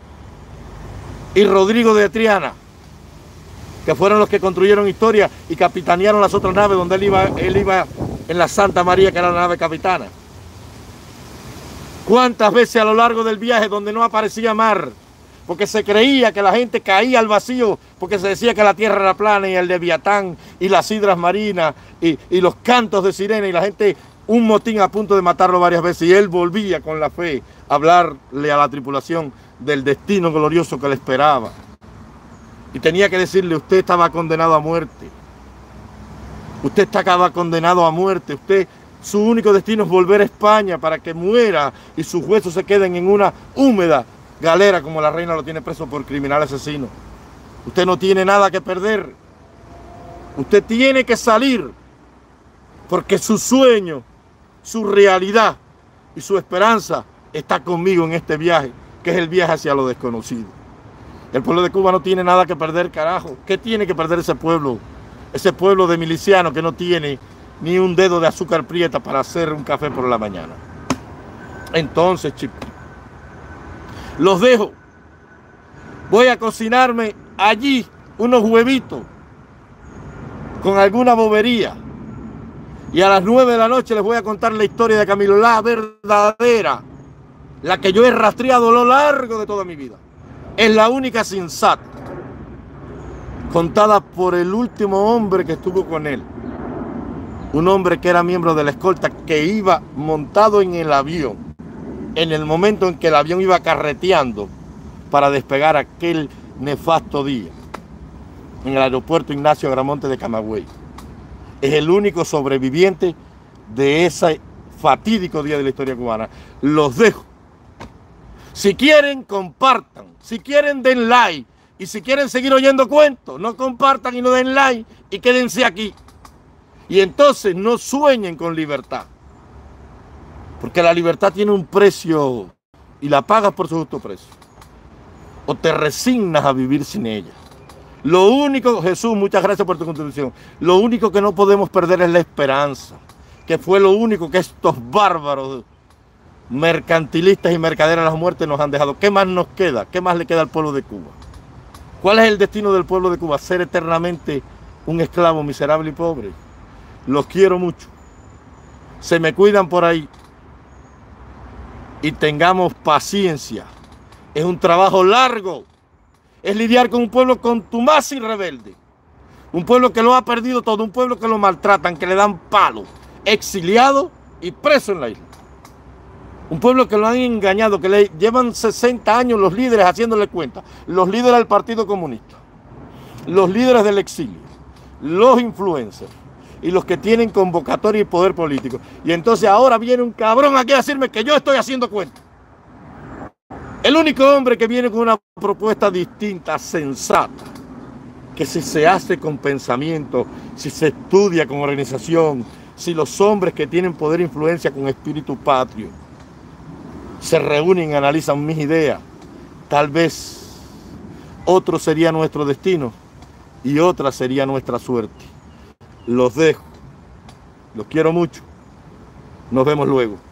y Rodrigo de Triana, que fueron los que construyeron Historia y capitanearon las otras naves donde él iba, él iba en la Santa María, que era la nave capitana. ¿Cuántas veces a lo largo del viaje donde no aparecía mar? Porque se creía que la gente caía al vacío, porque se decía que la tierra era plana y el Leviatán y las hidras marinas y, y los cantos de sirena, y la gente, un motín a punto de matarlo varias veces, y él volvía con la fe a hablarle a la tripulación del destino glorioso que le esperaba. Y tenía que decirle, usted estaba condenado a muerte, usted estaba condenado a muerte, usted, su único destino es volver a España para que muera y sus huesos se queden en una húmeda galera como la reina lo tiene preso por criminal asesino. Usted no tiene nada que perder. Usted tiene que salir porque su sueño, su realidad y su esperanza está conmigo en este viaje, que es el viaje hacia lo desconocido. El pueblo de Cuba no tiene nada que perder, carajo. ¿Qué tiene que perder ese pueblo? Ese pueblo de milicianos que no tiene ni un dedo de azúcar prieta para hacer un café por la mañana. Entonces, chicos, los dejo. Voy a cocinarme allí unos huevitos con alguna bobería. Y a las nueve de la noche les voy a contar la historia de Camilo, la verdadera, la que yo he rastreado a lo largo de toda mi vida. Es la única sensata, contada por el último hombre que estuvo con él. Un hombre que era miembro de la escolta, que iba montado en el avión en el momento en que el avión iba carreteando para despegar aquel nefasto día en el aeropuerto Ignacio Agramonte de Camagüey. Es el único sobreviviente de ese fatídico día de la historia cubana. Los dejo. Si quieren, compartan. Si quieren, den like. Y si quieren seguir oyendo cuentos, no compartan y no den like y quédense aquí. Y entonces no sueñen con libertad. Porque la libertad tiene un precio y la pagas por su justo precio. O te resignas a vivir sin ella. Lo único, Jesús, muchas gracias por tu contribución. Lo único que no podemos perder es la esperanza, que fue lo único que estos bárbaros mercantilistas y mercaderes de la muerte nos han dejado. ¿Qué más nos queda? ¿Qué más le queda al pueblo de Cuba? ¿Cuál es el destino del pueblo de Cuba? Ser eternamente un esclavo miserable y pobre. Los quiero mucho. Se me cuidan por ahí. Y tengamos paciencia. Es un trabajo largo. Es lidiar con un pueblo contumaz y rebelde. Un pueblo que lo ha perdido todo, un pueblo que lo maltratan, que le dan palo, exiliado y preso en la isla. Un pueblo que lo han engañado, que le llevan sesenta años los líderes haciéndole cuenta. Los líderes del Partido Comunista, los líderes del exilio, los influencers y los que tienen convocatoria y poder político. Y entonces ahora viene un cabrón aquí a decirme que yo estoy haciendo cuenta. El único hombre que viene con una propuesta distinta, sensata, que si se hace con pensamiento, si se estudia con organización, si los hombres que tienen poder e influencia con espíritu patrio se reúnen y analizan mis ideas, tal vez otro sería nuestro destino y otra sería nuestra suerte. Los dejo, los quiero mucho, nos vemos luego.